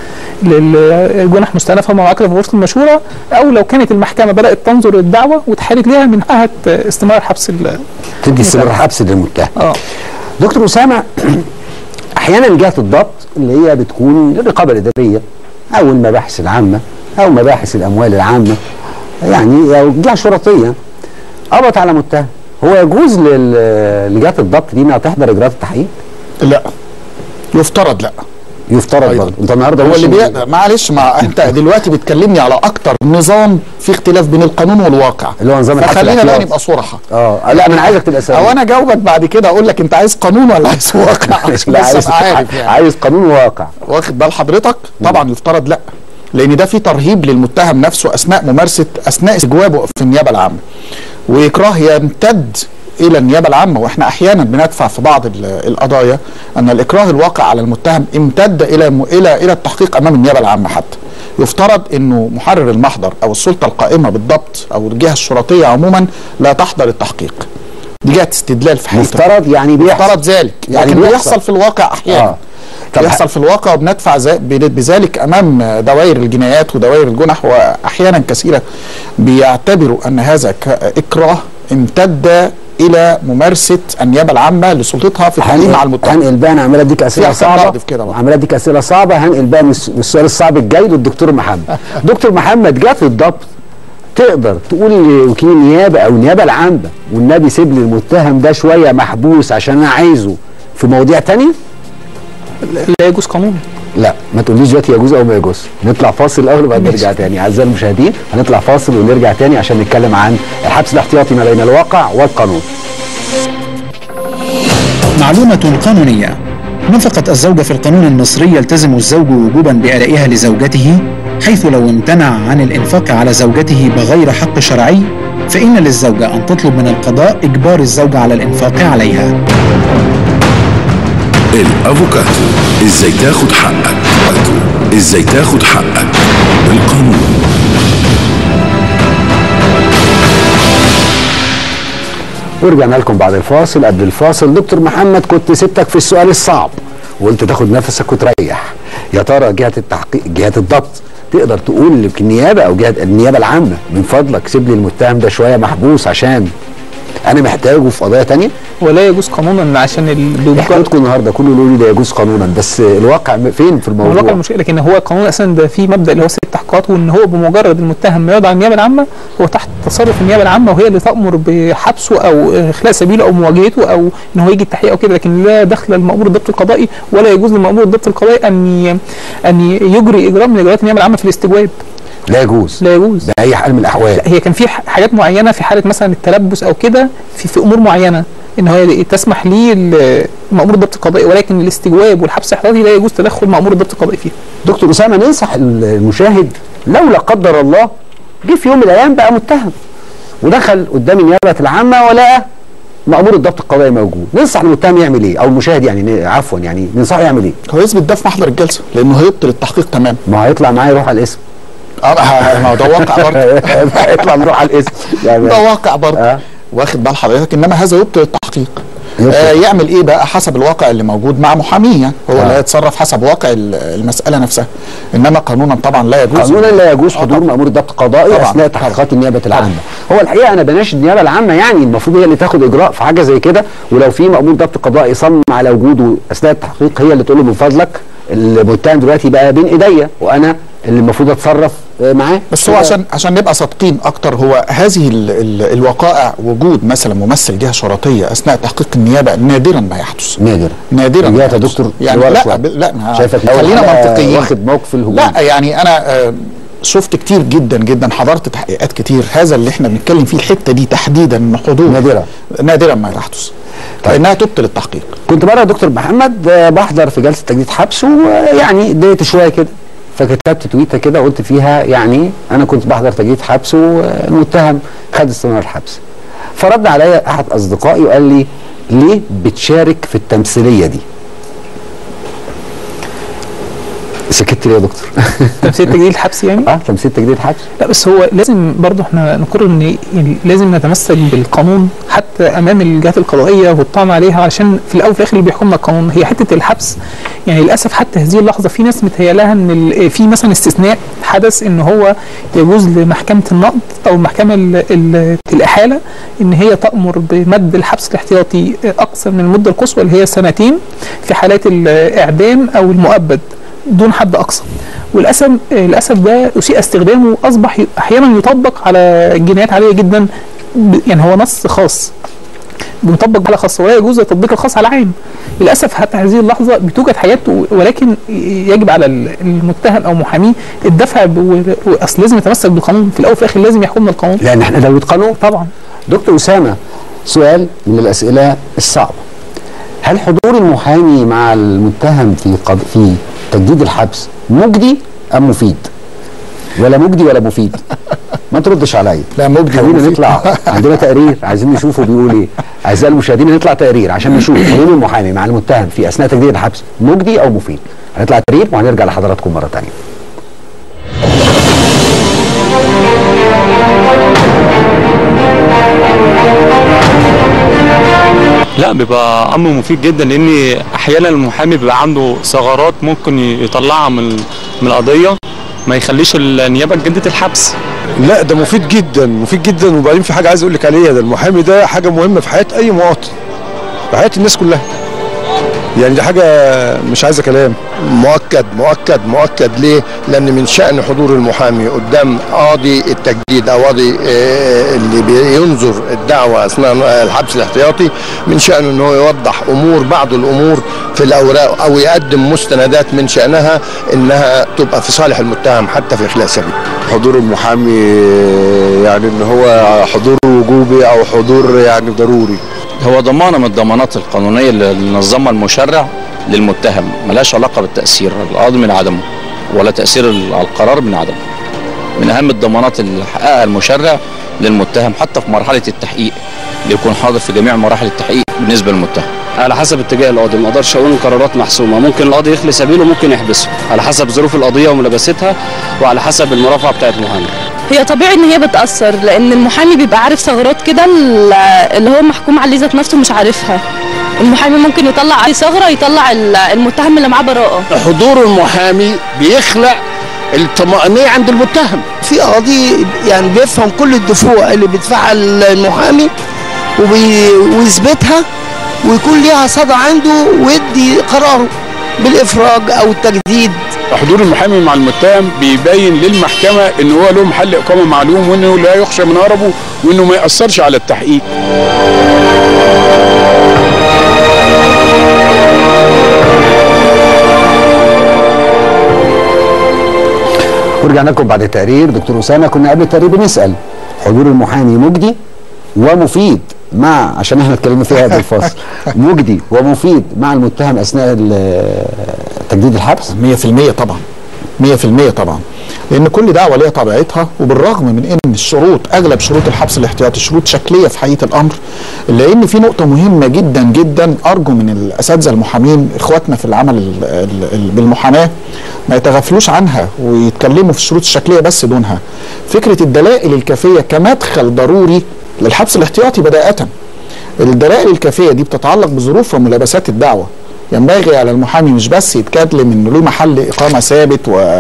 للجنح مستأنفة معاقبة في غرفة المشورة، او لو كانت المحكمة بدأت تنظر الدعوة وتحالت لها من حقها استمرار حبس تدي استمرار حبس للمتهم. اه دكتور أسامة، احيانا جهة الضبط اللي هي بتكون الرقابة الإدارية او المباحث العامة او مباحث الاموال العامة يعني او جهة شرطية قبضت على متهم، هو يجوز لجهات الضبط دي انها تحضر اجراءات التحقيق؟ لا يفترض لا يفترض برضه. انت النهارده هو اللي بي... معلش مع انت دلوقتي بتكلمني على اكتر نظام في اختلاف بين القانون والواقع اللي هو نظام الحبس فخلينا بقى نبقى صراحه. اه لا انا عايزك تبقى سريع. او انا اجاوبك بعد كده اقول لك انت عايز قانون ولا عايز واقع بس عايز عارف يعني. عايز قانون وواقع. واخد بال حضرتك؟ طبعا يفترض لا، لان ده في ترهيب للمتهم نفسه اثناء ممارسه اثناء استجوابه في النيابه العامه، واكراه يمتد الى النيابه العامه. واحنا احيانا بندفع في بعض القضايا ان الاكراه الواقع على المتهم امتد الى الى الى التحقيق امام النيابه العامه. حتى يفترض انه محرر المحضر او السلطه القائمه بالضبط او الجهه الشرطيه عموما لا تحضر التحقيق. دي جهه استدلال في حقيقه. مفترض يعني بيحصل. مفترض ذلك يعني لكن بيحصل. بيحصل في الواقع احيانا. آه. بيحصل في الواقع وبندفع بذلك امام دوائر الجنايات ودوائر الجنح، واحيانا كثيره بيعتبروا ان هذا اكراه امتد الى ممارسه النيابه العامه لسلطتها في التحقيق مع المتهم. هنقل بقى، انا عمال اديك اسئله صعبه، عمال اديك اسئله صعبه، هنقل بقى من السؤال الصعب الجاي للدكتور محمد. دكتور محمد، جه في الضبط تقدر تقول لوكيل النيابه او النيابه العامه والنبي سيب لي المتهم ده شويه محبوس عشان انا عايزه في مواضيع ثانيه؟ لا يجوز قانونا. لا ما تقوليش دلوقتي يجوز او ما يجوز، نطلع فاصل الاول وبعد نرجع تاني. اعزائي المشاهدين هنطلع فاصل ونرجع تاني عشان نتكلم عن الحبس الاحتياطي ما بين الواقع والقانون. معلومة قانونية: نفقة الزوجة في القانون المصري يلتزم الزوج وجوبا بأدائها لزوجته، حيث لو امتنع عن الإنفاق على زوجته بغير حق شرعي فإن للزوجة أن تطلب من القضاء إجبار الزوجة على الإنفاق عليها. الافوكاتو، ازاي تاخد حقك، ازاي تاخد حقك بالقانون. ورجعنا لكم بعد الفاصل. قبل الفاصل دكتور محمد كنت سبتك في السؤال الصعب وقلت تاخد نفسك وتريح. يا ترى جهه التحقيق، جهه الضبط، تقدر تقول للنيابه او جهه النيابه العامه من فضلك سيب لي المتهم ده شويه محبوس عشان انا محتاجه في قضايا ثانيه؟ ولا يجوز قانونا عشان حكايتكم النهارده كله يقول لي ده يجوز قانونا، بس الواقع فين في الموضوع؟ الواقع مش، لكن هو القانون اساسا ده في مبدا اللي هو ست تحقيقات، وان هو بمجرد المتهم ما يقعد على النيابه العامه هو تحت تصرف النيابه العامه، وهي اللي تامر بحبسه او اخلاء سبيله او مواجهته او ان هو يجي التحقيق او كده، لكن لا دخل للمأمور الضبط القضائي ولا يجوز للمأمور الضبط القضائي ان ان يجري اجراء من اجراءات النيابه العامه في الاستجواب. لا يجوز، لا يجوز باي حال من الاحوال. هي كان في حاجات معينه في حاله مثلا التلبس او كده في, في امور معينه ان هو تسمح ليه مأمور الضبط القضائي، ولكن الاستجواب والحبس الاحتياطي لا يجوز تدخل مأمور الضبط القضائي فيه. دكتور اسامه، ننصح المشاهد لو لا قدر الله جه في يوم من الايام بقى متهم ودخل قدام النيابه العامه ولقى مأمور الضبط القضائي موجود، ننصح المتهم يعمل ايه؟ او المشاهد يعني عفوا يعني ننصحه يعمل ايه؟ هو يثبت ده في محضر الجلسه لانه هيبطل التحقيق تماما. ما هيطلع معاه يروح على الاسم. اه ما هو ده واقع برضه. هيطلع نروح على الاسم يعني ده واقع برضه. آه. واخد بال حضرتك، انما هذا يبطل التحقيق. آه يعمل ايه بقى حسب الواقع اللي موجود مع محاميه، يعني هو اللي آه. هيتصرف حسب واقع المساله نفسها، انما قانونا طبعا لا يجوز. قانونا لا يجوز حضور مأمور الضبط القضائي اثناء تحقيقات النيابه العامه. هو الحقيقه انا بناشد النيابه العامه، يعني المفروض هي اللي تاخد اجراء في حاجه زي كده، ولو في مأمور ضبط قضائي صمم على وجوده اثناء التحقيق هي اللي تقول له من فضلك المتهم دلوقتي بقى بين ايديا وانا اللي المفروض اتصرف معاه. بس هو عشان عشان نبقى صادقين اكتر، هو هذه ال ال الوقائع وجود مثلا ممثل جهه شرطيه اثناء تحقيق النيابه نادرا ما يحدث. نادرا نادرا يا دكتور يعني. لا لا شايفك خلينا منطقيين، واخد موقف الهجوم. لا يعني انا آه شفت كتير جدا جدا، حضرت تحقيقات كتير، هذا اللي احنا بنتكلم فيه الحته دي تحديدا من حضور نادرا نادرا ما يحدث. طيب. لانها تبطل التحقيق. كنت مره يا دكتور محمد بحضر في جلسه تجديد حبس، ويعني اتضايقت شويه كده فكتبت تويته كده وقلت فيها يعني انا كنت بحضر تجديد حبس والمتهم خد استمرار الحبس. فرد عليا احد اصدقائي وقال لي ليه بتشارك في التمثيليه دي؟ سكت ليه يا دكتور؟ تمثيل تجديد الحبس يعني؟ اه تمثيل تجديد الحبس. لا بس هو لازم برضه احنا نقرر ان يعني لازم نتمسك بالقانون حتى امام الجهات القضائيه والطعن عليها، علشان في الاول وفي الاخر اللي بيحكمنا القانون. هي حته الحبس يعني للاسف حتى هذه اللحظه في ناس متهيألها ان في مثلا استثناء حدث ان هو يجوز لمحكمه النقض او محكمه ال ال الاحاله ان هي تامر بمد الحبس الاحتياطي اقصر من المده القصوى اللي هي سنتين في حالات الاعدام او المؤبد دون حد اقصى. وللاسف للاسف ده اسيء استخدامه، اصبح احيانا يطبق على الجنايات عاليه جدا، يعني هو نص خاص بيطبق على خاص ولا يجوز التطبيق الخاص على عام. للاسف حتى هذه اللحظه بتوجد حاجات، ولكن يجب على المتهم او محاميه الدفع، اصل لازم يتمسك بالقانون في الاول وفي الاخر، لازم يحكمنا القانون لان احنا دوله قانون طبعا. دكتور اسامه، سؤال من الاسئله الصعبه: هل حضور المحامي مع المتهم في قض... في تجديد الحبس مجدي ام مفيد؟ ولا مجدي ولا مفيد؟ ما تردش عليا. لا مجدي. خلينا نطلع عندنا تقرير عايزين نشوفه بيقول ايه. اعزائي المشاهدين نطلع تقرير عشان نشوف حضور المحامي مع المتهم في اثناء تجديد الحبس مجدي او مفيد. هنطلع تقرير وهنرجع لحضراتكم مره ثانيه. لا بيبقى امر مفيد جدا، لان احيانا المحامي بيبقى عنده ثغرات ممكن يطلعها من من القضيه ما يخليش النيابه تجدد الحبس. لا ده مفيد جدا مفيد جدا. وبعدين في حاجه عايز اقول لك عليها، ده المحامي ده حاجه مهمه في حياه اي مواطن، في حياه الناس كلها. يعني دي حاجه مش عايزه كلام. مؤكد مؤكد مؤكد. ليه؟ لان من شأن حضور المحامي قدام قاضي التجديد او قاضي اللي بينظر الدعوه اثناء الحبس الاحتياطي، من شأنه ان هو يوضح امور بعض الامور في الاوراق او يقدم مستندات من شأنها انها تبقى في صالح المتهم حتى في خلال سبيل. حضور المحامي يعني ان هو حضور وجوبي او حضور يعني ضروري. هو ضمانه من الضمانات القانونيه اللي نظمها المشرع للمتهم، ملهاش علاقه بالتاثير القاضي من عدمه ولا تاثير القرار من عدمه. من اهم الضمانات اللي حققها المشرع للمتهم حتى في مرحله التحقيق، اللي يكون حاضر في جميع مراحل التحقيق بالنسبه للمتهم. على حسب اتجاه القاضي، ما اقدرش اقول قرارات محسومه، ممكن القاضي يخلي سبيله وممكن يحبسه على حسب ظروف القضيه وملابستها وعلى حسب المرافعه بتاعت المحامي. هي طبيعي ان هي بتاثر، لان المحامي بيبقى عارف ثغرات كده اللي هو محكوم عليه ذات نفسه مش عارفها. المحامي ممكن يطلع اي ثغره يطلع المتهم اللي معاه براءه. حضور المحامي بيخلق الطمأنينة عند المتهم. في قاضي يعني بيفهم كل الدفوع اللي بيدفعها المحامي وبي... ويثبتها ويكون ليها صدى عنده ويدي قراره بالافراج او التجديد. حضور المحامي مع المتهم بيبين للمحكمه ان هو له محل اقامه معلوم، وانه لا يخشى من هربه، وانه ما ياثرش على التحقيق. ورجعنا لكم بعد التقرير. دكتور اسامه، كنا قبل التقرير بنسال حضور المحامي مجدي ومفيد مع، عشان احنا اتكلمنا فيها قبل الفاصل، مجدي ومفيد مع المتهم اثناء تجديد الحبس؟ مية في المية طبعا، مية في المية طبعا، لان كل دعوه ليها طبيعتها. وبالرغم من ان الشروط، اغلب شروط الحبس الاحتياطي شروط شكليه في حقيقه الامر، الا ان في نقطه مهمه جدا جدا ارجو من الاساتذه المحامين اخواتنا في العمل بالمحاماه ما يتغفلوش عنها ويتكلموا في الشروط الشكليه بس دونها. فكره الدلائل الكافيه كمدخل ضروري للحبس الاحتياطي بدايه. الدلائل الكافيه دي بتتعلق بظروف وملابسات الدعوه. ينبغي على المحامي مش بس يتكلم انه له محل اقامه ثابت و...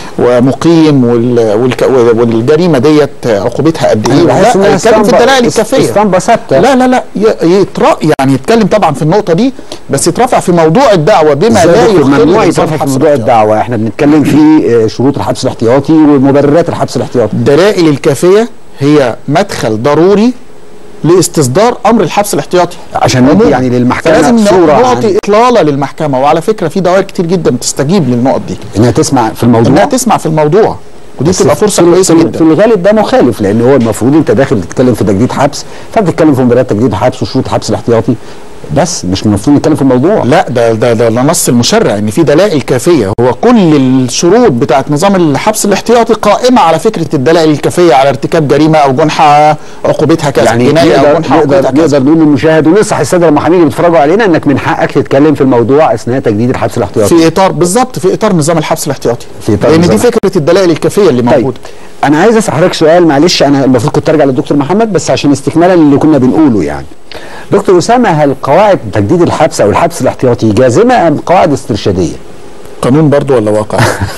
ومقيم وال... والك... والجريمه ديت عقوبتها قد ايه. لا، يتكلم في الدلائل الكافيه. اسطمبه ثابته. لا لا لا يترا يعني يتكلم طبعا في النقطه دي، بس يترفع في موضوع الدعوه بما لا يخل ممنوع يترفع في موضوع الدعوه. احنا بنتكلم في شروط الحبس الاحتياطي ومبررات الحبس الاحتياطي. الدلائل الكافيه هي مدخل ضروري لاستصدار امر الحبس الاحتياطي عشان ندي يعني للمحكمه لازم صوره، نعطي اطلاله للمحكمه. وعلى فكره في دوائر كتير جدا بتستجيب للنقط دي، انها تسمع في الموضوع، انها تسمع في الموضوع، ودي بتبقى فرصه كويسه جدا. في الغالب ده مخالف، لان هو المفروض انت داخل تتكلم في تجديد حبس، فبتتكلم في مبررات تجديد حبس وشروط الحبس الاحتياطي، بس مش المفروض نتكلم في الموضوع. لا ده ده ده نص المشرع ان في دلائل كافيه. هو كل الشروط بتاعت نظام الحبس الاحتياطي قائمه على فكره الدلائل الكافيه على ارتكاب جريمه او جنحه عقوبتها كذا، يعني جنايه او جنحه عقوبتها كذا. نقدر نقول للمشاهد وننصح الساده المحامين اللي بيتفرجوا علينا انك من حقك تتكلم في الموضوع اثناء تجديد الحبس الاحتياطي في اطار بالظبط في اطار نظام الحبس الاحتياطي، في اطار لان دي فكره الدلائل الكافيه اللي موجوده. طيب انا عايز اسال حضرتك سؤال، معلش انا المفروض كنت ارجع للدكتور محمد بس عشان استكمالا اللي كنا بنقوله. يعني دكتور اسامه، هل قواعد تجديد الحبس او الحبس الاحتياطي جازمه ام قواعد استرشاديه؟ قانون برضو ولا واقع؟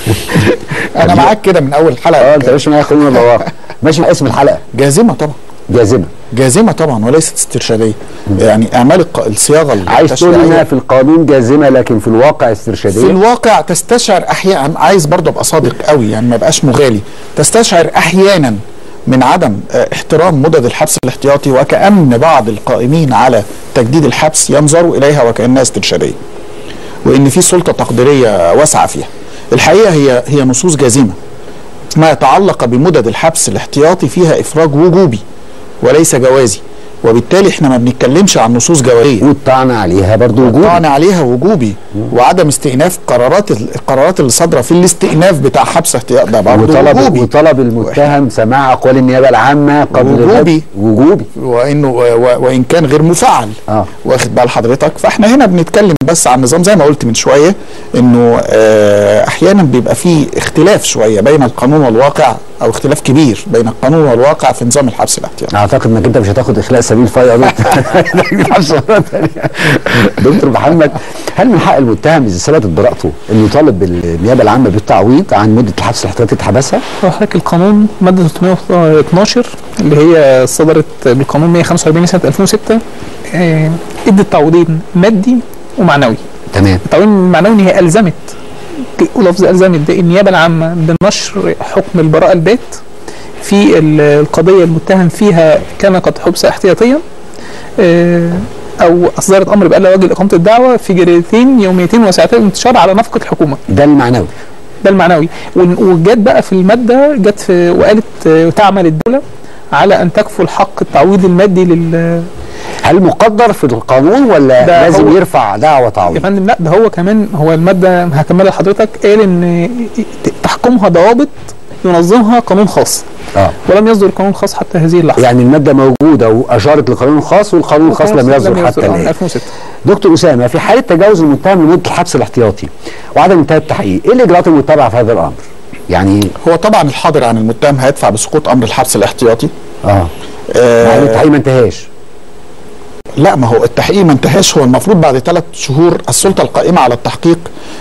انا معاك كده من اول حلقه. اه انت ماشي معايا قانون ولا واقع؟ ماشي مع اسم الحلقه. جازمه طبعا. جازمه جازمه طبعا وليست استرشاديه. يعني اعمال الق... الصياغه عايز تقول انها في القانون جازمه لكن في الواقع استرشاديه؟ في الواقع تستشعر احيانا، عايز برضو ابقى صادق قوي يعني ما بقاش مغالي، تستشعر احيانا من عدم احترام مدد الحبس الاحتياطي، وكأن بعض القائمين على تجديد الحبس ينظروا اليها وكأنها استرشاديه، وان في سلطه تقديريه واسعه فيها. الحقيقه هي هي نصوص جازمه. ما يتعلق بمدد الحبس الاحتياطي فيها افراج وجوبي وليس جوازي، وبالتالي احنا ما بنتكلمش عن نصوص جوازيه. والطعن عليها برضه وجوبي. والطعن عليها وجوبي، وعدم استئناف قرارات القرارات اللي صادره في الاستئناف بتاع حبس احتياط ده برضه وطلب وجوبي. وطلب المتهم سماع اقوال النيابه العامه قبل وجوبي وجوبي وانه وان كان غير مفعل. اه واخد بال حضرتك؟ فاحنا هنا بنتكلم بس على النظام زي ما قلت من شويه انه آه احيانا بيبقى فيه اختلاف شويه بين القانون والواقع، او اختلاف كبير بين القانون والواقع في نظام الحبس الاحتياطي. اعتقد انك انت مش هتاخد اخلاء سبيل فايض دكتور محمد، هل من حق المتهم اذا ثبتت براءته انه يطالب بالنيابه العامه بالتعويض عن مده الحبس الاحتياطي اللي اتحبسها؟ هو حضرتك القانون ماده ثلاثمائة واثناشر اللي هي صدرت بالقانون مئة وخمسة وأربعين سنه ألفين وستة آه ادت تعويضين مادي ومعنوي. تمام. التعويض المعنوي هي الزمت ولفظ الزمت ده النيابه العامه بنشر حكم البراءه البات في القضيه المتهم فيها كان قد حبس احتياطيا آه او اصدرت امر بألا وجه لاقامه الدعوه في جريدتين يوميتين وساعتين انتشار على نفقه الحكومه. ده المعنوي. ده المعنوي. وجت بقى في الماده جت في وقالت تعمل الدوله على ان تكفل حق التعويض المادي لل هل مقدر في القانون ولا لازم يرفع دعوه تعويض؟ يا فندم لا، ده هو كمان هو الماده هكملها لحضرتك قال ان تحكمها ضوابط ينظمها قانون خاص. اه ولم يصدر قانون خاص حتى هذه اللحظه. يعني الماده موجوده واشارت للقانون الخاص والقانون الخاص لم يصدر حتى الان. ألفين وستة. دكتور اسامه، في حاله تجاوز المتهم لمده الحبس الاحتياطي وعدم انتهاء التحقيق، ايه الاجراءات المتبعه في هذا الامر؟ يعني هو طبعا الحاضر عن المتهم هيدفع بسقوط امر الحبس الاحتياطي. اه مع ان التحقيق ما انتهاش. لا، ما هو التحقيق ما انتهاش. هو المفروض بعد ثلاث شهور السلطه القائمه على التحقيق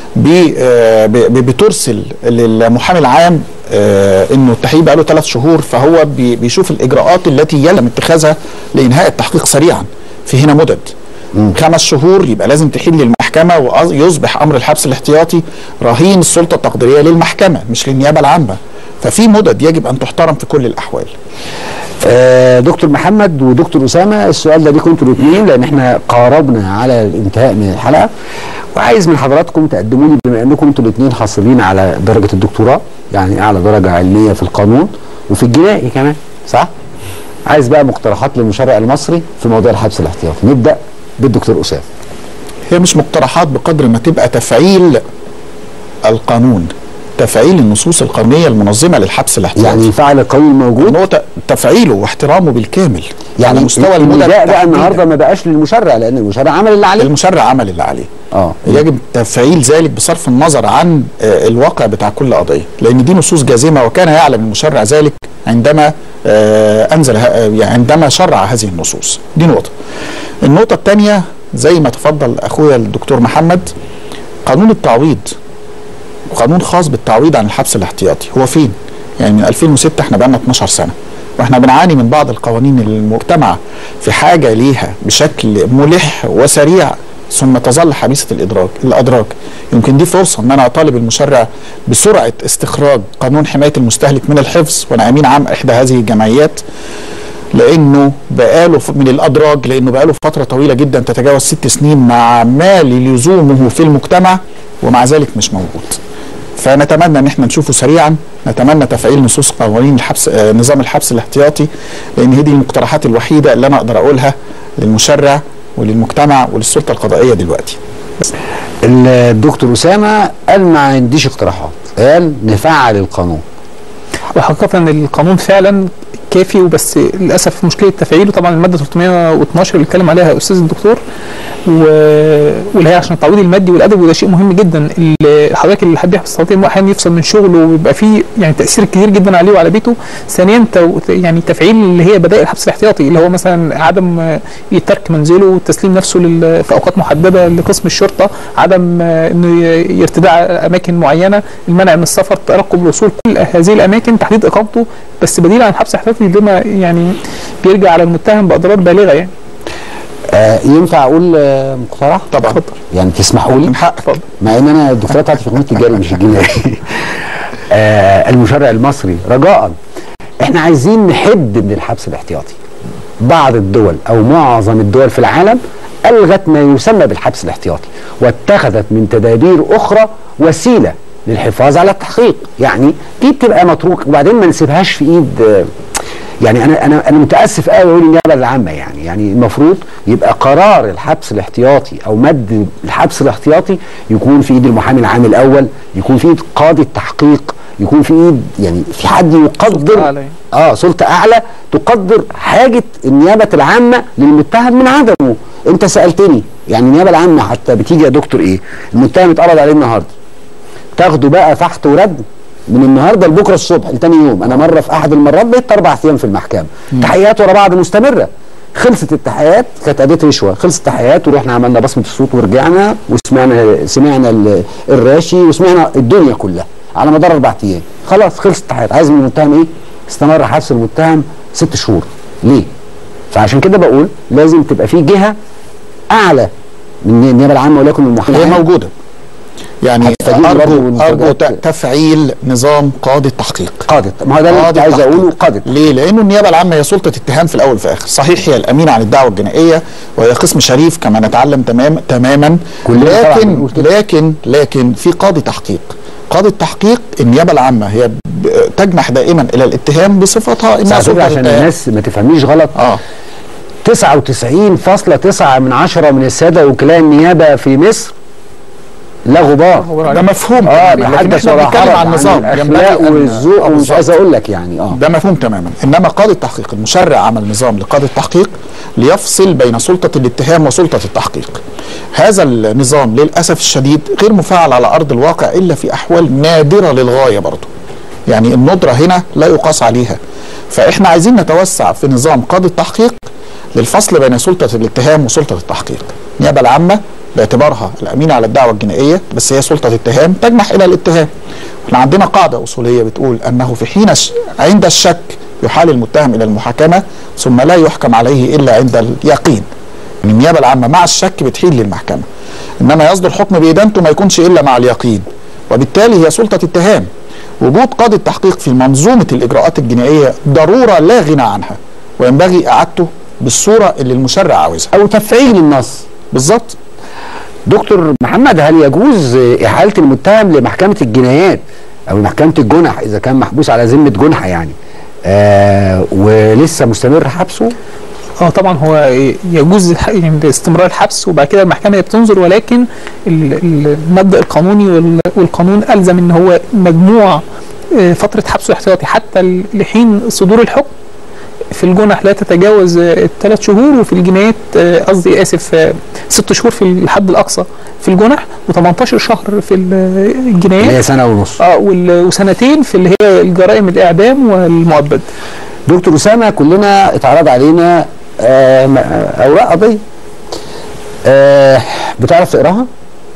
بترسل للمحامي العام انه التحقيق بقى له ثلاث شهور، فهو بيشوف الاجراءات التي يلزم اتخاذها لانهاء التحقيق سريعا. في هنا مدد مم. خمس شهور يبقى لازم تحيل للمحكمه ويصبح امر الحبس الاحتياطي رهين السلطه التقديريه للمحكمه مش للنيابه العامه. ففي مدد يجب ان تحترم في كل الاحوال. آه دكتور محمد ودكتور اسامه، السؤال ده ليكم انتوا الاثنين لان احنا قاربنا على الانتهاء من الحلقه، وعايز من حضراتكم تقدموا لي بما انكم انتوا الاثنين حاصلين على درجه الدكتوراه، يعني اعلى درجه علميه في القانون وفي الجنائي كمان، صح؟ عايز بقى مقترحات للمشرع المصري في موضوع الحبس الاحتياطي. نبدا بالدكتور اسامه. هي مش مقترحات بقدر ما تبقى تفعيل القانون، تفعيل النصوص القانونيه المنظمه للحبس الاحتياطي. يعني فعل القانون الموجود هو تفعيله واحترامه بالكامل يعني على مستوى المدى. بقى النهارده ما بقاش للمشرع لان المشرع عمل اللي عليه. المشرع عمل اللي عليه. اه يجب تفعيل ذلك بصرف النظر عن آه الواقع بتاع كل قضيه، لان دي نصوص جازمه وكان يعلم المشرع ذلك عندما آه انزل يعني عندما شرع هذه النصوص. دي نقطه. النقطه الثانيه زي ما تفضل اخويا الدكتور محمد، قانون التعويض قانون خاص بالتعويض عن الحبس الاحتياطي هو فين؟ يعني من ألفين وستة احنا بقالنا اتناشر سنه واحنا بنعاني من بعض القوانين اللي المجتمع في حاجه ليها بشكل ملح وسريع ثم تظل حبيسه الادراك الادراك. يمكن دي فرصه ان انا اطالب المشرع بسرعه استخراج قانون حمايه المستهلك من الحفظ، وانا امين عام احدى هذه الجمعيات، لانه بقاله من الادراج لانه بقاله فتره طويله جدا تتجاوز ست سنين مع ما لزومه في المجتمع ومع ذلك مش موجود. فنتمنى ان احنا نشوفه سريعا، نتمنى تفعيل نصوص قوانين الحبس آه نظام الحبس الاحتياطي، لان هي دي المقترحات الوحيده اللي انا اقدر اقولها للمشرع وللمجتمع وللسلطه القضائيه دلوقتي. بس الدكتور اسامه قال ما عنديش اقتراحات، قال نفعل القانون. وحقيقه القانون فعلا كافي، وبس للاسف مشكله تفعيله طبعا الماده ثلاثمائة واثناشر اللي اتكلم عليها استاذ الدكتور، واللي هي عشان التعويض المادي والادبي، وده شيء مهم جدا. حضرتك اللي حد يحبس التعويض احيانا يفصل من شغله ويبقى فيه يعني تاثير كبير جدا عليه وعلى بيته. ثانيا يعني تفعيل اللي هي بدائل الحبس الاحتياطي اللي هو مثلا عدم ترك منزله، تسليم نفسه في اوقات محدده لقسم الشرطه، عدم انه يرتدع اماكن معينه، المنع من السفر، ترقب الوصول، كل هذه الاماكن تحديد اقامته بس بديل عن الحبس الاحتياطي اللي ما يعني بيرجع على المتهم باضرار بالغه. يعني آه ينفع اقول آه مقترح؟ طبعا. اتفضل. يعني تسمحوا لي؟ من حقك. مع ان انا الدكتوراه بتاعتي في القانون التجاري مش الجنائي. آه المشرع المصري رجاء احنا عايزين نحد من الحبس الاحتياطي. بعض الدول او معظم الدول في العالم الغت ما يسمى بالحبس الاحتياطي واتخذت من تدابير اخرى وسيله للحفاظ على التحقيق. يعني دي بتبقى متروكه وبعدين ما نسيبهاش في ايد آه يعني انا انا انا متاسف قوي اقول النيابه العامه يعني يعني المفروض يبقى قرار الحبس الاحتياطي او مد الحبس الاحتياطي يكون في ايد المحامي العام الاول، يكون في ايد قاضي التحقيق، يكون في ايد يعني في حد يقدر اه سلطه اعلى تقدر حاجه النيابه العامه للمتهم من عدمه. انت سالتني يعني النيابه العامه حتى بتيجي يا دكتور ايه؟ المتهم اتقبض عليه النهارده، تاخده بقى فحت ورد من النهارده لبكره الصبح لتاني يوم. انا مره في احد المرات بقيت اربع ايام في المحكمه، تحقيقات ورا بعض مستمره. خلصت التحقيقات، كانت اديه رشوه، خلصت التحقيقات ورحنا عملنا بصمه الصوت ورجعنا وسمعنا سمعنا الراشي وسمعنا الدنيا كلها على مدار اربع ايام. خلاص خلصت التحقيقات. عايز من المتهم ايه؟ استمر حبس المتهم ست شهور. ليه؟ فعشان كده بقول لازم تبقى في جهه اعلى من النيابه العامه ولكن المحاماه هي موجوده. يعني ارجو ارجو تفعيل نظام قاضي التحقيق. قاضي، ما هو ده اللي كنت عايز اقوله. قاضي ليه؟ لانه النيابه العامه هي سلطه اتهام في الاول وفي الاخر، صحيح هي الامينه عن الدعوه الجنائيه وهي قسم شريف كما نتعلم تمام تماما، لكن لكن لكن في قاضي تحقيق. قاضي التحقيق النيابه العامه هي تجنح دائما الى الاتهام بصفتها انها سلطه عشان الناس ما تفهمنيش غلط. اه تسعة وتسعين فاصلة تسعة من عشرة من الساده وكلاء النيابه في مصر لا غبار. ده مفهوم. اه بنحدث بنتكلم عن النظام الاخلاق والذوق ومش عايز اقول لك يعني اه ده مفهوم تماما. انما قاضي التحقيق المشرع عمل نظام لقاضي التحقيق ليفصل بين سلطه الاتهام وسلطه التحقيق. هذا النظام للاسف الشديد غير مفعل على ارض الواقع الا في احوال نادره للغايه برضه. يعني الندره هنا لا يقاس عليها. فاحنا عايزين نتوسع في نظام قاضي التحقيق للفصل بين سلطه الاتهام وسلطه التحقيق. النيابه العامه باعتبارها الأمينة على الدعوة الجنائية بس هي سلطة اتهام تجنح إلى الاتهام. احنا عندنا قاعدة أصولية بتقول أنه في حين عند الشك يحال المتهم إلى المحاكمة ثم لا يحكم عليه إلا عند اليقين. يعني النيابة العامة مع الشك بتحيل للمحكمة، إنما يصدر حكم بإدانته ما يكونش إلا مع اليقين، وبالتالي هي سلطة اتهام. وجود قاضي التحقيق في منظومة الإجراءات الجنائية ضرورة لا غنى عنها، وينبغي إعادته بالصورة اللي المشرع عاوزها أو تفعيل النص. بالظبط. دكتور محمد، هل يجوز إحالة المتهم لمحكمة الجنايات أو محكمة الجنح إذا كان محبوس على ذمة جنحة يعني آه ولسه مستمر حبسه؟ اه طبعا هو يجوز يعني استمرار الحبس وبعد كده المحكمة بتنظر، ولكن المبدأ القانوني والقانون ألزم إن هو مجموع فترة حبسه الاحتياطي حتى لحين صدور الحكم في الجنح لا تتجاوز الثلاث شهور، وفي الجنايات قصدي اسف ست شهور في الحد الاقصى في الجنح و18 شهر في الجنايات اللي هي سنه ونص. اه وسنتين في اللي هي الجرائم الاعدام والمؤبد. دكتور اسامه، كلنا اتعرض علينا آه اوراق قضيه آه بتعرف تقراها؟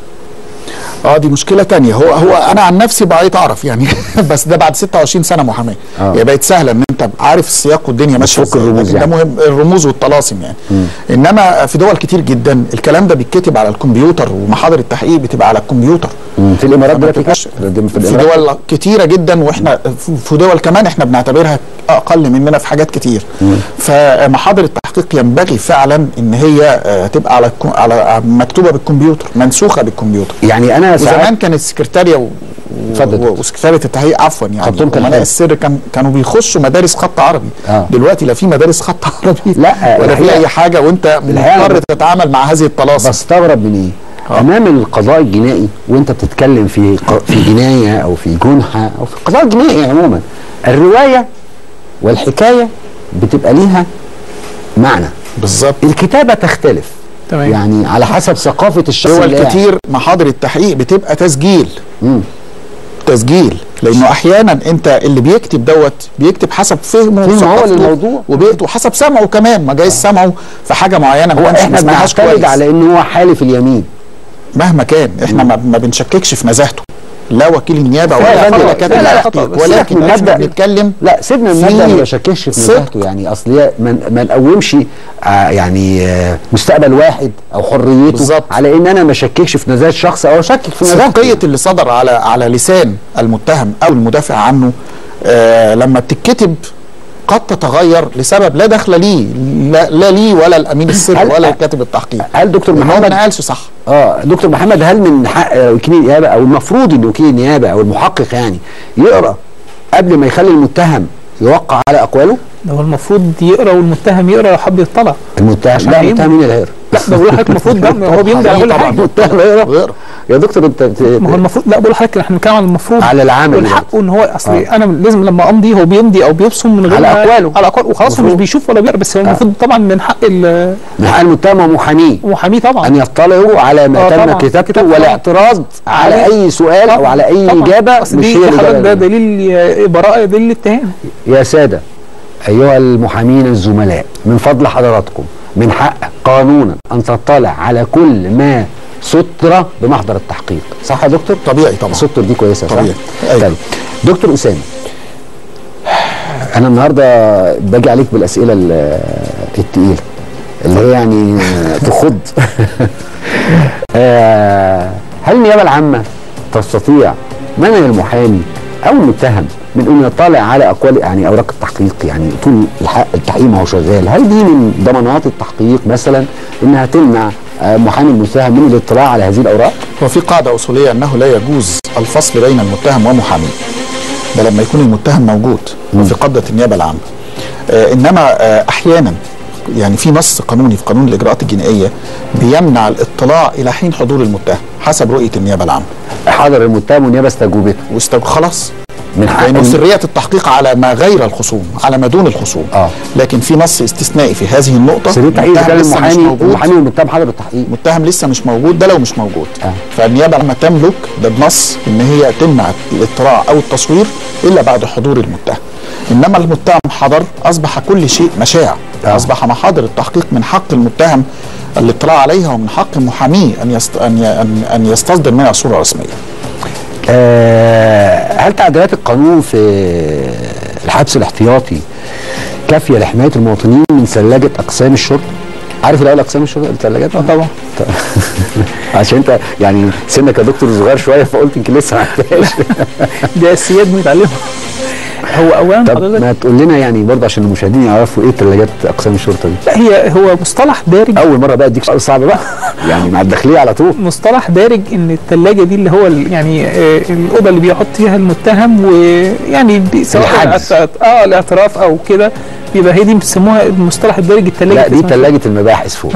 اه دي مشكله تانية. هو هو انا عن نفسي بقيت اعرف يعني بس ده بعد ستة وعشرين سنه محاماه. آه. يعني بقت سهله ان انت عارف السياق والدنيا ماشيه ازاي. الرموز يعني. ده مهم، الرموز والطلاسم يعني. م. انما في دول كتير جدا الكلام ده بيتكتب على الكمبيوتر ومحاضر التحقيق بتبقى على الكمبيوتر. م. في الامارات دلوقتي في, في دول كتيره جدا، واحنا في دول كمان احنا بنعتبرها اقل مننا في حاجات كتير. م. فمحاضر التحقيق ينبغي فعلا ان هي تبقى على على مكتوبه بالكمبيوتر، منسوخه بالكمبيوتر. يعني انا وزمان كانت السكرتاريه و... و... وسكرتاريه التحقيق عفوا يعني امناء السر كان كانوا بيخشوا مدارس خط عربي. آه. دلوقتي لا في مدارس خط عربي لا ولا في اي حاجه، وانت مضطر تتعامل مع هذه الطلاسم. بستغرب من ايه؟ آه. امام القضاء الجنائي وانت بتتكلم في في جنايه او في جنحه او في القضاء الجنائي عموما، الروايه والحكايه بتبقى ليها معنى. بالظبط. الكتابه تختلف. تمام. يعني على حسب ثقافه الشخص. دول كتير محاضر التحقيق بتبقى تسجيل. امم تسجيل، لانه احيانا انت اللي بيكتب دوت بيكتب حسب فهمه فهمه هو للموضوع وحسب سمعه كمان، ما جايز سمعه في حاجه معينه هو احنا بنعتمد على ان هو حالف اليمين مهما كان. احنا ما, ما بنشككش في نزاهته، لا وكيل النيابه ولا ولا كاتب التحقيق، ولكن احنا بنتكلم لا سيبنا المبدا ما بشككش في نزاهته. يعني اصل ما نقومش آه يعني آه مستقبل واحد او حريته بالزبط. على ان انا ما اشككش في نزاهه شخص او اشكك في نزاهته. صدقيه اللي صدر على على لسان المتهم او المدافع عنه آه لما بتتكتب قد تتغير لسبب لا دخل ليه لا, لا ليه ولا الامين السر ولا كاتب التحقيق. هل دكتور محمد ما نقالش صح؟ اه دكتور محمد، هل من حق وكيل النيابه او المفروض ان وكيل النيابه او المحقق يعني يقرا قبل ما يخلي المتهم يوقع على اقواله؟ ده هو المفروض يقرا والمتهم يقرا لو حب يطلع. المتهم لا المتهم مين اللي هيقرا؟ لا ده بقول لحضرتك المفروض ده هو بيمضي على كل حاجه. المتهم يقرا يا دكتور انت بت... ما هو المفروض، لا بقول لحضرتك احنا بنتكلم على المفروض على العمل والحق، ان هو اصل آه. انا لازم لما امضي هو بيمضي او بيبصم من غير على اقواله على اقواله وخلاص، مش بيشوف ولا بيقرا، بس هو المفروض آه. طبعا من حق من حق المتهم ومحاميه ومحاميه طبعا ان يطلعوا على ما تم كتابته والاعتراض على اي سؤال او على اي طبعًا. اجابه مش هي اللي ده دليل براءه، دليل اتهام. يا ساده ايها المحامين الزملاء، من فضل حضراتكم من حق قانونا ان تطلع على كل ما سطر بمحضر التحقيق، صح يا دكتور؟ طبيعي طبعا. سطر دي كويسه طبيعي. صح؟ أيوة. طيب دكتور اسامه، انا النهارده باجي عليك بالاسئله التقيله اللي هي يعني تخض. هل النيابه العامه تستطيع منع المحامي او المتهم من انه يطلع على اقوال يعني اوراق التحقيق، يعني طول التحقيق ما هو شغال؟ هل دي من ضمانات التحقيق مثلا انها تمنع محامي المتهم من الاطلاع على هذه الاوراق؟ هو في قاعده اصوليه انه لا يجوز الفصل بين المتهم ومحاميه، ده لما يكون المتهم موجود في قبضه النيابه العامه. آه انما آه احيانا يعني في نص قانوني في قانون الاجراءات الجنائيه بيمنع الاطلاع الى حين حضور المتهم حسب رؤيه النيابه العامه. حضر المتهم والنيابه استجوبته واستجوب خلاص من حق لانه سريه التحقيق على ما غير الخصوم، على ما دون الخصوم. اه لكن في نص استثنائي في هذه النقطه، سريه التحقيق كان المحامي المحامي والمتهم حضر التحقيق، المتهم لسه مش موجود، ده لو مش موجود آه. فالنيابه لما تملك ده بنص ان هي تمنع الاطلاع او التصوير الا بعد حضور المتهم. انما المتهم حضر اصبح كل شيء مشاع، آه. اصبح محاضر التحقيق من حق المتهم الاطلاع عليها، ومن حق محاميه ان يست... ان ان يستصدر منها صوره رسميه. أه هل تعديلات القانون في الحبس الاحتياطي كافيه لحمايه المواطنين من ثلاجه اقسام الشرطه؟ عارف الاول اقسام الشرطه الثلاجات؟ اه طبعا. عشان انت يعني سنك يا دكتور صغير شويه فقلت يمكن لسه ما عرفتهاش. دي اساسيات بنتعلمها. هو اولا طب حضرتك ما تقول لنا يعني برضه عشان المشاهدين يعرفوا ايه ثلاجات اقسام الشرطه دي؟ لا هي هو مصطلح دارج. اول مره بقى اديك سؤال صعب بقى يعني مع الداخليه على طول. مصطلح دارج ان الثلاجه دي اللي هو يعني آه الاوضه اللي بيحط فيها المتهم، ويعني سواء اه الاعتراف او كده، يبقى هي دي بيسموها المصطلح الدارج الثلاجه. لا دي ثلاجه المباحث فوق.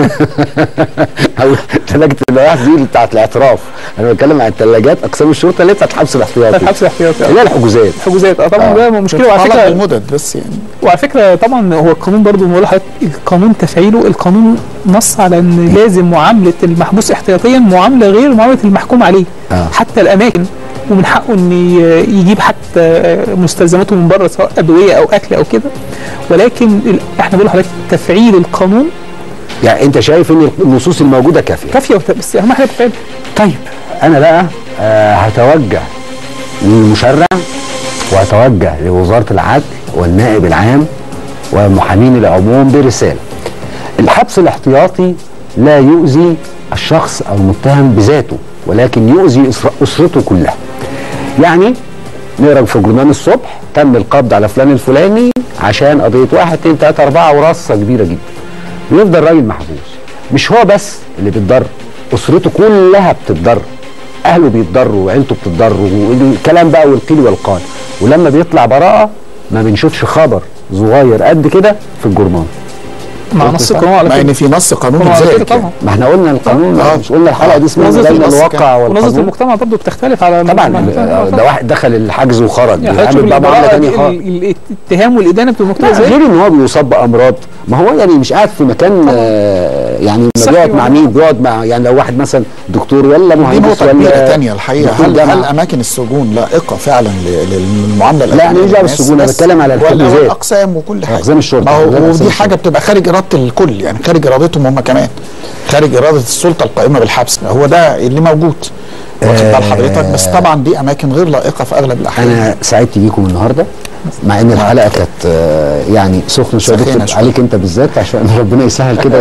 او ثلاجه المباحث دي بتاعت الاعتراف، انا بتكلم عن الثلاجات اقسام الشرطه اللي بتاعت الحبس الاحتياطي. الحبس الاحتياطي اللي هي الحجوزات. الحجوزات اه طبعا. ده مشكله. وعلى فكره المدد بس يعني، وعلى فكره طبعا هو القانون برضه بقول لحضرتك القانون تفعيله، القانون نص على ان لازم معامله المحبوس احتياطيا معامله غير معامله المحكوم عليه. آه. حتى الاماكن، ومن حقه ان يجيب حتى مستلزماته من بره سواء ادويه او اكل او كده، ولكن احنا بنقول لحضرتك تفعيل القانون. يعني انت شايف ان النصوص الموجوده كافيه؟ كافيه، بس اهم حاجه بتتعمل. طيب انا بقى آه هتوجه للمشرع وهتوجه لوزاره العدل والنائب العام ومحامين العموم برساله. الحبس الاحتياطي لا يؤذي الشخص او المتهم بذاته، ولكن يؤذي اسرته كلها. يعني نقرا في جورنال الصبح تم القبض على فلان الفلاني عشان قضيه واحد اتنين تلاته اربعه ورصه كبيره جدا. بيفضل راجل محبوس، مش هو بس اللي بيتضرر، اسرته كلها بتتضرر، اهله بيتضروا وعيلته بتتضرر، والكلام بقى والقيل والقال. ولما بيطلع براءه ما بنشوفش خبر صغير قد كده في الجورنال. مع نص القانون على فكره، مع ان في نص قانون ذلك يعني. ما احنا قلنا القانون، آه. مش قلنا الحلقه دي اسمها بين الواقع والقانون. ونظره المجتمع برضه بتختلف على طبعا. ده واحد دخل الحجز وخرج يعمل بقى معامله ثانيه خالص. الاتهام والادانه بتبقى مختلفه غير ان هو بيصاب بامراض، ما هو يعني مش قاعد في مكان آه يعني ما بيقعد مع مين، بيقعد مع يعني لو واحد مثلا دكتور ولا مهندس ولا كبيره ثانيه الحقيقه. هل, هل اماكن السجون لائقه فعلا للمعامله لا انا مش دعوه بالسجون، انا بتكلم على الحجوزات والاقسام وكل حاجه، اقسام الشرطه. ودي حاجه بتبقى خارج اراده الكل، يعني خارج ارادتهم هم كمان، خارج اراده السلطه القائمه بالحبس. هو ده اللي موجود واخد بال حضرتك، بس طبعا دي اماكن غير لائقه في اغلب الاحيان. انا سعدت تجيكم النهارده مع ان الحلقه كانت يعني سخنه شويه عليك انت بالذات، عشان ربنا يسهل كده.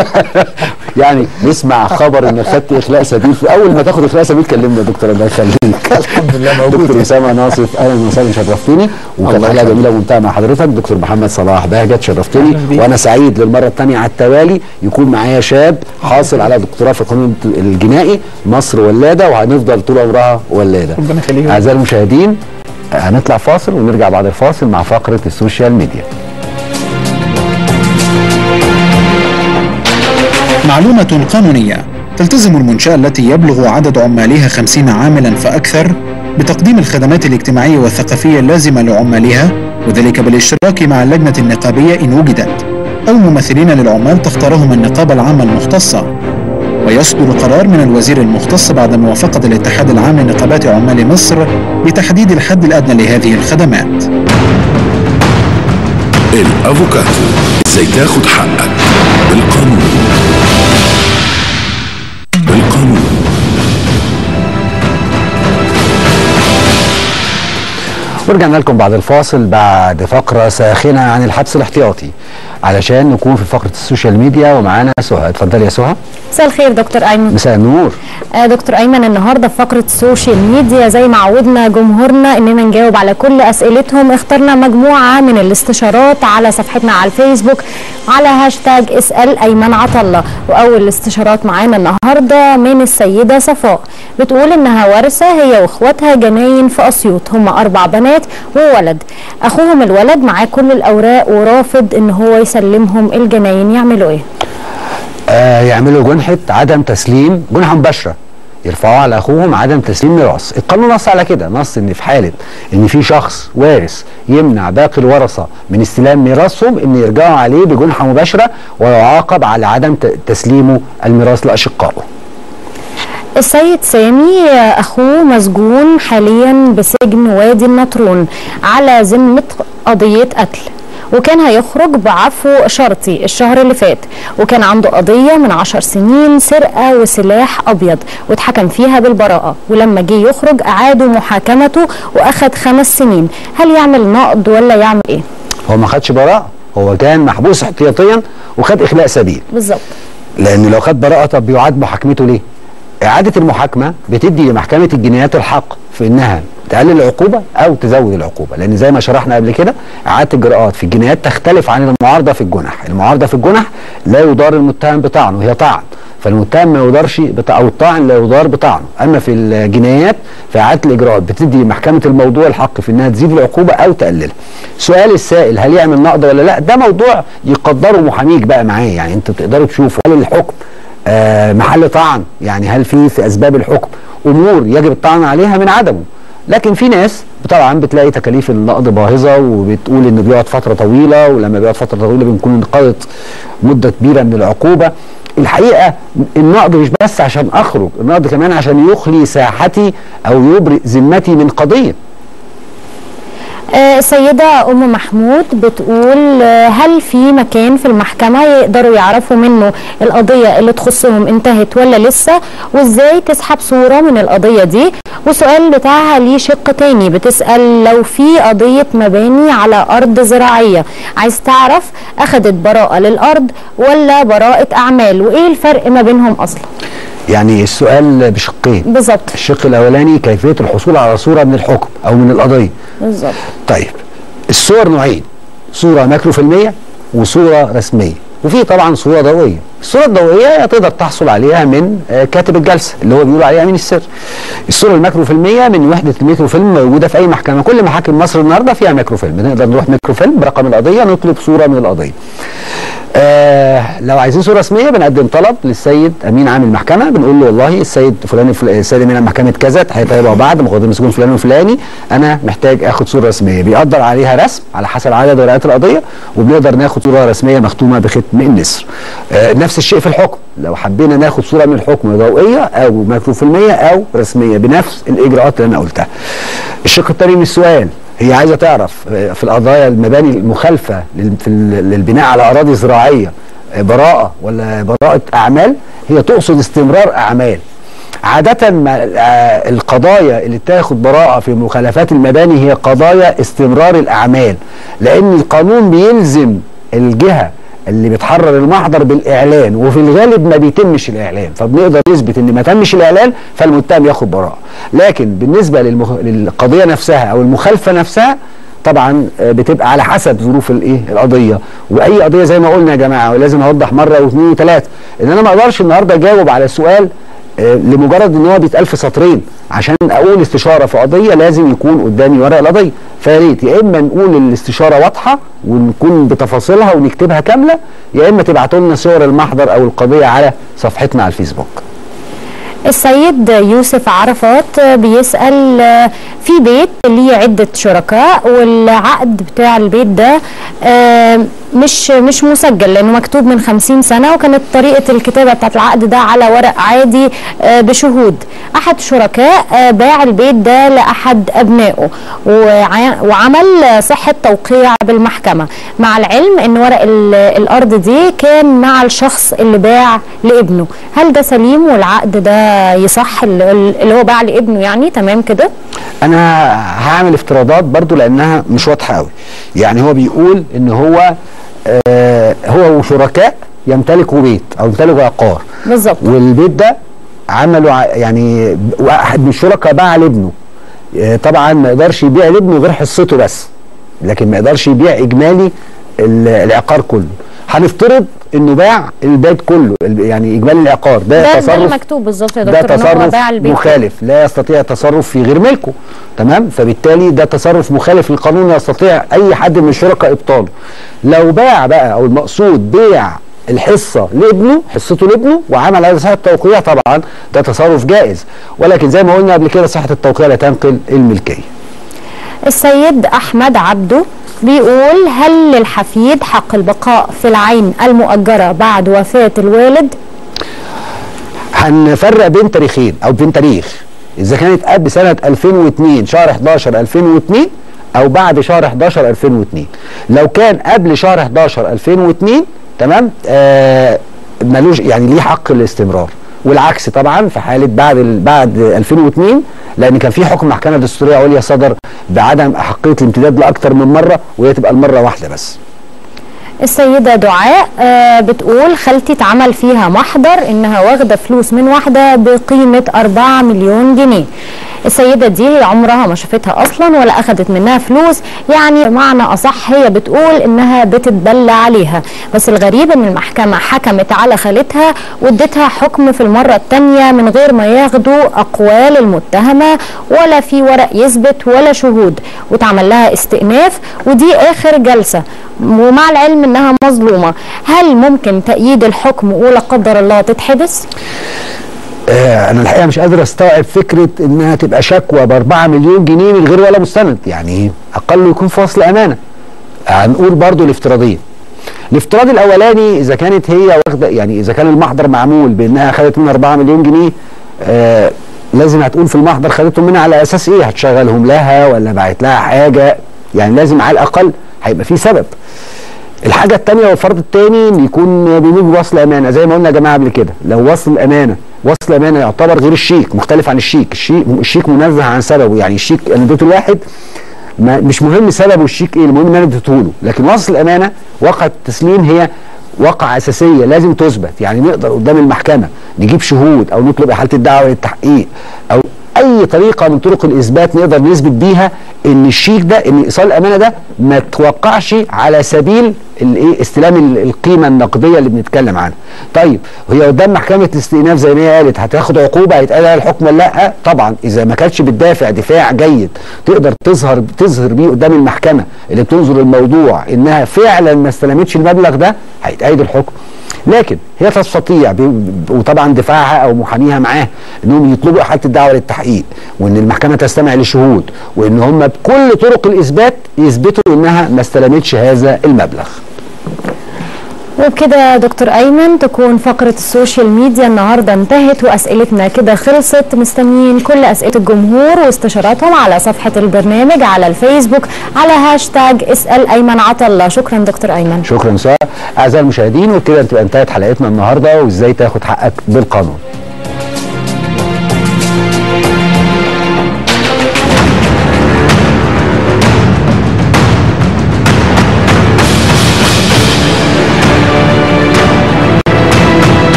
يعني نسمع خبر ان خدت اخلاء سبيل، في اول ما تاخد اخلاء سبيل كلمنا يا دكتور. الله يخليك. الحمد لله موجود. دكتور اسامه ناصف اهلا وسهلا، شرفتني، وكانت حلقه جميله وممتعه مع حضرتك. دكتور محمد صلاح بهجت شرفتني، وانا سعيد للمره الثانيه على التوالي يكون معايا شاب حاصل على دكتوراه في القانون الجنائي. مصر ولاده وهنفضل طول عمرها ولاده. ربنا يخليك. اعزائي المشاهدين هنطلع فاصل ونرجع بعد الفاصل مع فقره السوشيال ميديا. معلومة قانونية تلتزم المنشأة التي يبلغ عدد عمالها خمسين عاملا فأكثر بتقديم الخدمات الاجتماعية والثقافية اللازمة لعمالها، وذلك بالاشتراك مع اللجنة النقابية إن وجدت، أو ممثلين للعمال تختارهم النقابة العامة المختصة. ويصدر قرار من الوزير المختص بعد موافقة الاتحاد العام لنقابات عمال مصر بتحديد الحد الأدنى لهذه الخدمات. الأفوكاتو، ازاي تاخد حقك بالقانون. بالقانون. ورجعنا لكم بعد الفاصل بعد فقرة ساخنة عن الحبس الاحتياطي علشان نكون في فقرة السوشيال ميديا، ومعانا سهى. اتفضلي يا سهى. مساء الخير دكتور ايمن. مساء النور. آه دكتور ايمن، النهارده في فقرة السوشيال ميديا زي ما عودنا جمهورنا اننا نجاوب على كل اسئلتهم، اخترنا مجموعة من الاستشارات على صفحتنا على الفيسبوك على هاشتاج اسأل ايمن عطلة. واول الاستشارات معانا النهارده من السيدة صفاء، بتقول انها وارثة هي واخواتها جناين في اسيوط، هم اربع بنات وولد. اخوهم الولد معاه كل الاوراق ورافض ان هو يسلمهم الجناين، يعملوا ايه؟ آه يعملوا جنحة عدم تسليم، جنحة مباشرة يرفعوها على اخوهم عدم تسليم ميراث. القانون نص على كده، نص ان في حالة ان في شخص وارث يمنع باقي الورثة من استلام ميراثهم ان يرجعوا عليه بجنحة مباشرة ويعاقب على عدم تسليمه الميراث لاشقائه. السيد سامي اخوه مسجون حاليا بسجن وادي النطرون على ذمة قضية قتل، وكان هيخرج بعفو شرطي الشهر اللي فات، وكان عنده قضية من عشر سنين سرقة وسلاح أبيض واتحكم فيها بالبراءة، ولما جه يخرج أعادوا محاكمته وأخد خمس سنين. هل يعمل نقض ولا يعمل إيه؟ هو ما خدش براءة، هو كان محبوس احتياطيا وخد إخلاء سبيل. بالظبط. لأن لو خد براءة طب بيعاد محاكمته ليه؟ إعادة المحاكمة بتدي لمحكمة الجنايات الحق في إنها تقلل العقوبة أو تزود العقوبة، لأن زي ما شرحنا قبل كده إعادة الجرائات في الجنايات تختلف عن المعارضة في الجنح. المعارضة في الجنح لا يدار المتهم بطعنه، هي طعن، فالمتهم ما يدارش بطع... أو الطاعن لا يدار بطعنه. أما في الجنايات في إعادة الإجراءات بتدي لمحكمة الموضوع الحق في إنها تزيد العقوبة أو تقللها. سؤال السائل هل يعمل نقض ولا لا؟ ده موضوع يقدره محاميك بقى معاه، يعني أنتوا تقدروا تشوفوا هل الحكم آه محل طعن، يعني هل في في اسباب الحكم امور يجب الطعن عليها من عدمه. لكن في ناس طبعا بتلاقي تكاليف النقض باهظه وبتقول انه بيقعد فتره طويله، ولما بيقعد فتره طويله بنكون انقضت مده كبيره من العقوبه. الحقيقه النقض مش بس عشان اخرج، النقض كمان عشان يخلي ساحتي او يبرئ ذمتي من قضيه. السيدة أم محمود بتقول هل في مكان في المحكمة يقدروا يعرفوا منه القضية اللي تخصهم انتهت ولا لسه، وازاي تسحب صورة من القضية دي؟ والسؤال بتاعها ليه شق تاني، بتسأل لو في قضية مباني على أرض زراعية عايز تعرف أخدت براءة للأرض ولا براءة أعمال، وإيه الفرق ما بينهم أصلا؟ يعني السؤال بشقين بالظبط. الشق الاولاني كيفيه الحصول على صوره من الحكم او من القضيه. بالظبط. طيب الصور نوعين، صوره ماكروفيلميه وصوره رسميه، وفي طبعا صوره ضوئيه. الصوره الضوئيه تقدر تحصل عليها من كاتب الجلسه اللي هو بيقول عليها امين السر. الصوره الماكروفيلميه من وحده الميكروفيلم موجوده في اي محكمه، كل محاكم مصر النهارده فيها ميكروفيلم، نقدر نروح ميكروفيلم برقم القضيه نطلب صوره من القضيه. آه لو عايزين صوره رسميه بنقدم طلب للسيد امين عام المحكمه، بنقول له والله السيد فلان السيد امين محكمه كذا هيبقى بعد مقدم المسجون فلان الفلاني انا محتاج اخد صوره رسميه، بيقدر عليها رسم على حسب عدد ورقات القضيه، وبنقدر ناخد صوره رسميه مختومه بختم النسر. آه نفس الشيء في الحكم، لو حبينا ناخد صوره من الحكم ضوئيه او ماكروفيلميه او رسميه بنفس الاجراءات اللي انا قلتها. الشق الثاني من السؤال هي عايزه تعرف في القضايا المباني المخالفه للبناء على اراضي زراعيه براءه ولا براءه اعمال، هي تقصد استمرار اعمال. عاده القضايا اللي تاخد براءه في مخالفات المباني هي قضايا استمرار الاعمال، لان القانون بيلزم الجهه اللي بتحرر المحضر بالاعلان، وفي الغالب ما بيتمش الاعلان، فبنقدر نثبت ان ما تمش الاعلان فالمتهم ياخد براءه. لكن بالنسبه للمخ... للقضيه نفسها او المخالفه نفسها طبعا بتبقى على حسب ظروف الايه القضيه، واي قضيه زي ما قلنا يا جماعه ولازم اوضح مره واثنين وثلاثه ان انا ما اقدرش النهارده اجاوب على سؤال لمجرد ان هو بيتقال في سطرين. عشان اقول استشاره في قضيه لازم يكون قدامي ورق القضيه، فيا ريت يا اما نقول الاستشاره واضحه ونكون بتفاصيلها ونكتبها كامله، يا اما تبعتوا لنا صور المحضر او القضيه على صفحتنا على الفيسبوك. السيد يوسف عرفات بيسأل في بيت ليه عدة شركاء والعقد بتاع البيت ده مش مش مسجل لأنه مكتوب من خمسين سنة، وكانت طريقة الكتابة بتاعت العقد ده على ورق عادي بشهود. أحد شركاء باع البيت ده لأحد أبنائه وعمل صحة توقيع بالمحكمة، مع العلم أن ورق الأرض دي كان مع الشخص اللي باع لابنه. هل ده سليم والعقد ده يصح اللي هو باع لابنه يعني تمام كده؟ أنا هعمل افتراضات برضو لأنها مش واضحة قوي. يعني هو بيقول أن هو آه هو وشركاء يمتلكوا بيت أو يمتلكوا عقار بالظبط، والبيت ده عملوا يعني واحد من الشركاء باع لابنه. آه طبعا ما يقدرش يبيع لابنه غير حصته بس، لكن ما يقدرش يبيع إجمالي العقار كله. هنفترض انه باع البيت كله، يعني اجمالي العقار ده, ده تصرف ده مكتوب بالظبط يا ده دكتور، تصرف ان هو باع البيت مخالف لا يستطيع التصرف في غير ملكه، تمام؟ فبالتالي ده تصرف مخالف للقانون، لا يستطيع اي حد من الشركاء ابطاله. لو باع بقى او المقصود بيع الحصه لابنه، حصته لابنه، وعمل على صحه التوقيع، طبعا ده تصرف جائز، ولكن زي ما قلنا قبل كده صحه التوقيع لا تنقل الملكيه. السيد احمد عبده بيقول هل للحفيد حق البقاء في العين المؤجرة بعد وفاة الوالد؟ هنفرق بين تاريخين او بين تاريخ، اذا كانت قبل سنة ألفين واثنين شهر حداشر ألفين واثنين او بعد شهر حداشر ألفين واثنين. لو كان قبل شهر حداشر ألفين واثنين تمام آه ملوش يعني ليه حق الاستمرار، والعكس طبعا في حاله بعد بعد ألفين واثنين، لان كان في حكم محكمه دستوريه عليا صدر بعدم احقيه الامتداد لاكثر من مره، وهي تبقى المره واحده بس. السيده دعاء آه بتقول خالتي اتعمل فيها محضر انها واخده فلوس من واحده بقيمه أربعة مليون جنيه. السيده دي هي عمرها ما شافتها اصلا ولا اخذت منها فلوس، يعني بمعنى اصح هي بتقول انها بتتبلى عليها، بس الغريب ان المحكمه حكمت على خالتها وادتها حكم في المره الثانيه من غير ما ياخدوا اقوال المتهمه ولا في ورق يثبت ولا شهود، واتعمل لها استئناف ودي اخر جلسه، ومع العلم انها مظلومه. هل ممكن تأييد الحكم ولا قدر الله تتحبس؟ آه انا الحقيقه مش قادر استوعب فكره انها تبقى شكوى ب أربعة مليون جنيه من غير ولا مستند، يعني اقل يكون فصل امانه. هنقول برضو الافتراضين. الافتراض الاولاني اذا كانت هي واخده، يعني اذا كان المحضر معمول بانها خدت منها أربعة مليون جنيه، آه لازم هتقول في المحضر خدتهم منها على اساس ايه؟ هتشغلهم لها ولا باعت لها حاجه؟ يعني لازم على الاقل هيبقى في سبب. الحاجه الثانيه والفرض الثاني ان يكون بيجيب وصل امانه، زي ما قلنا يا جماعه قبل كده، لو وصل الامانه وصل امانه يعتبر غير الشيك، مختلف عن الشيك، الشيك الشيك منزه عن سببه، يعني الشيك انا اديته لواحد مش مهم سببه الشيك ايه، المهم ان انا اديته له، لكن وصل الامانه واقعه التسليم هي واقعه اساسيه لازم تثبت، يعني نقدر قدام المحكمه نجيب شهود او نطلب احاله الدعوه للتحقيق او اي طريقه من طرق الاثبات نقدر نثبت بيها ان الشيك ده، ان ايصال الامانه ده ما توقعش على سبيل الايه استلام القيمه النقديه اللي بنتكلم عنها. طيب وهي قدام محكمه الاستئناف زي ما هي قالت هتاخد عقوبه هيتقال لها الحكم ولا لا؟ طبعا اذا ما كانتش بتدافع دفاع جيد تقدر تظهر تظهر بيه قدام المحكمه اللي بتنظر الموضوع انها فعلا ما استلمتش المبلغ ده هيتأيد الحكم. لكن هي تستطيع وطبعا دفاعها او محاميها معاه انهم يطلبوا احاله الدعوه للتحقيق، وان المحكمه تستمع للشهود، وان هم بكل طرق الاثبات يثبتوا انها ما استلمتش هذا المبلغ. وبكده دكتور ايمن تكون فقره السوشيال ميديا النهارده انتهت واسئلتنا كده خلصت. مستنيين كل اسئله الجمهور واستشاراتهم على صفحه البرنامج على الفيسبوك على هاشتاج اسال ايمن عطله. شكرا دكتور ايمن. شكرا ساره. اعزائي المشاهدين وبكده تبقى انتهت حلقتنا النهارده وازاي تاخد حقك بالقانون.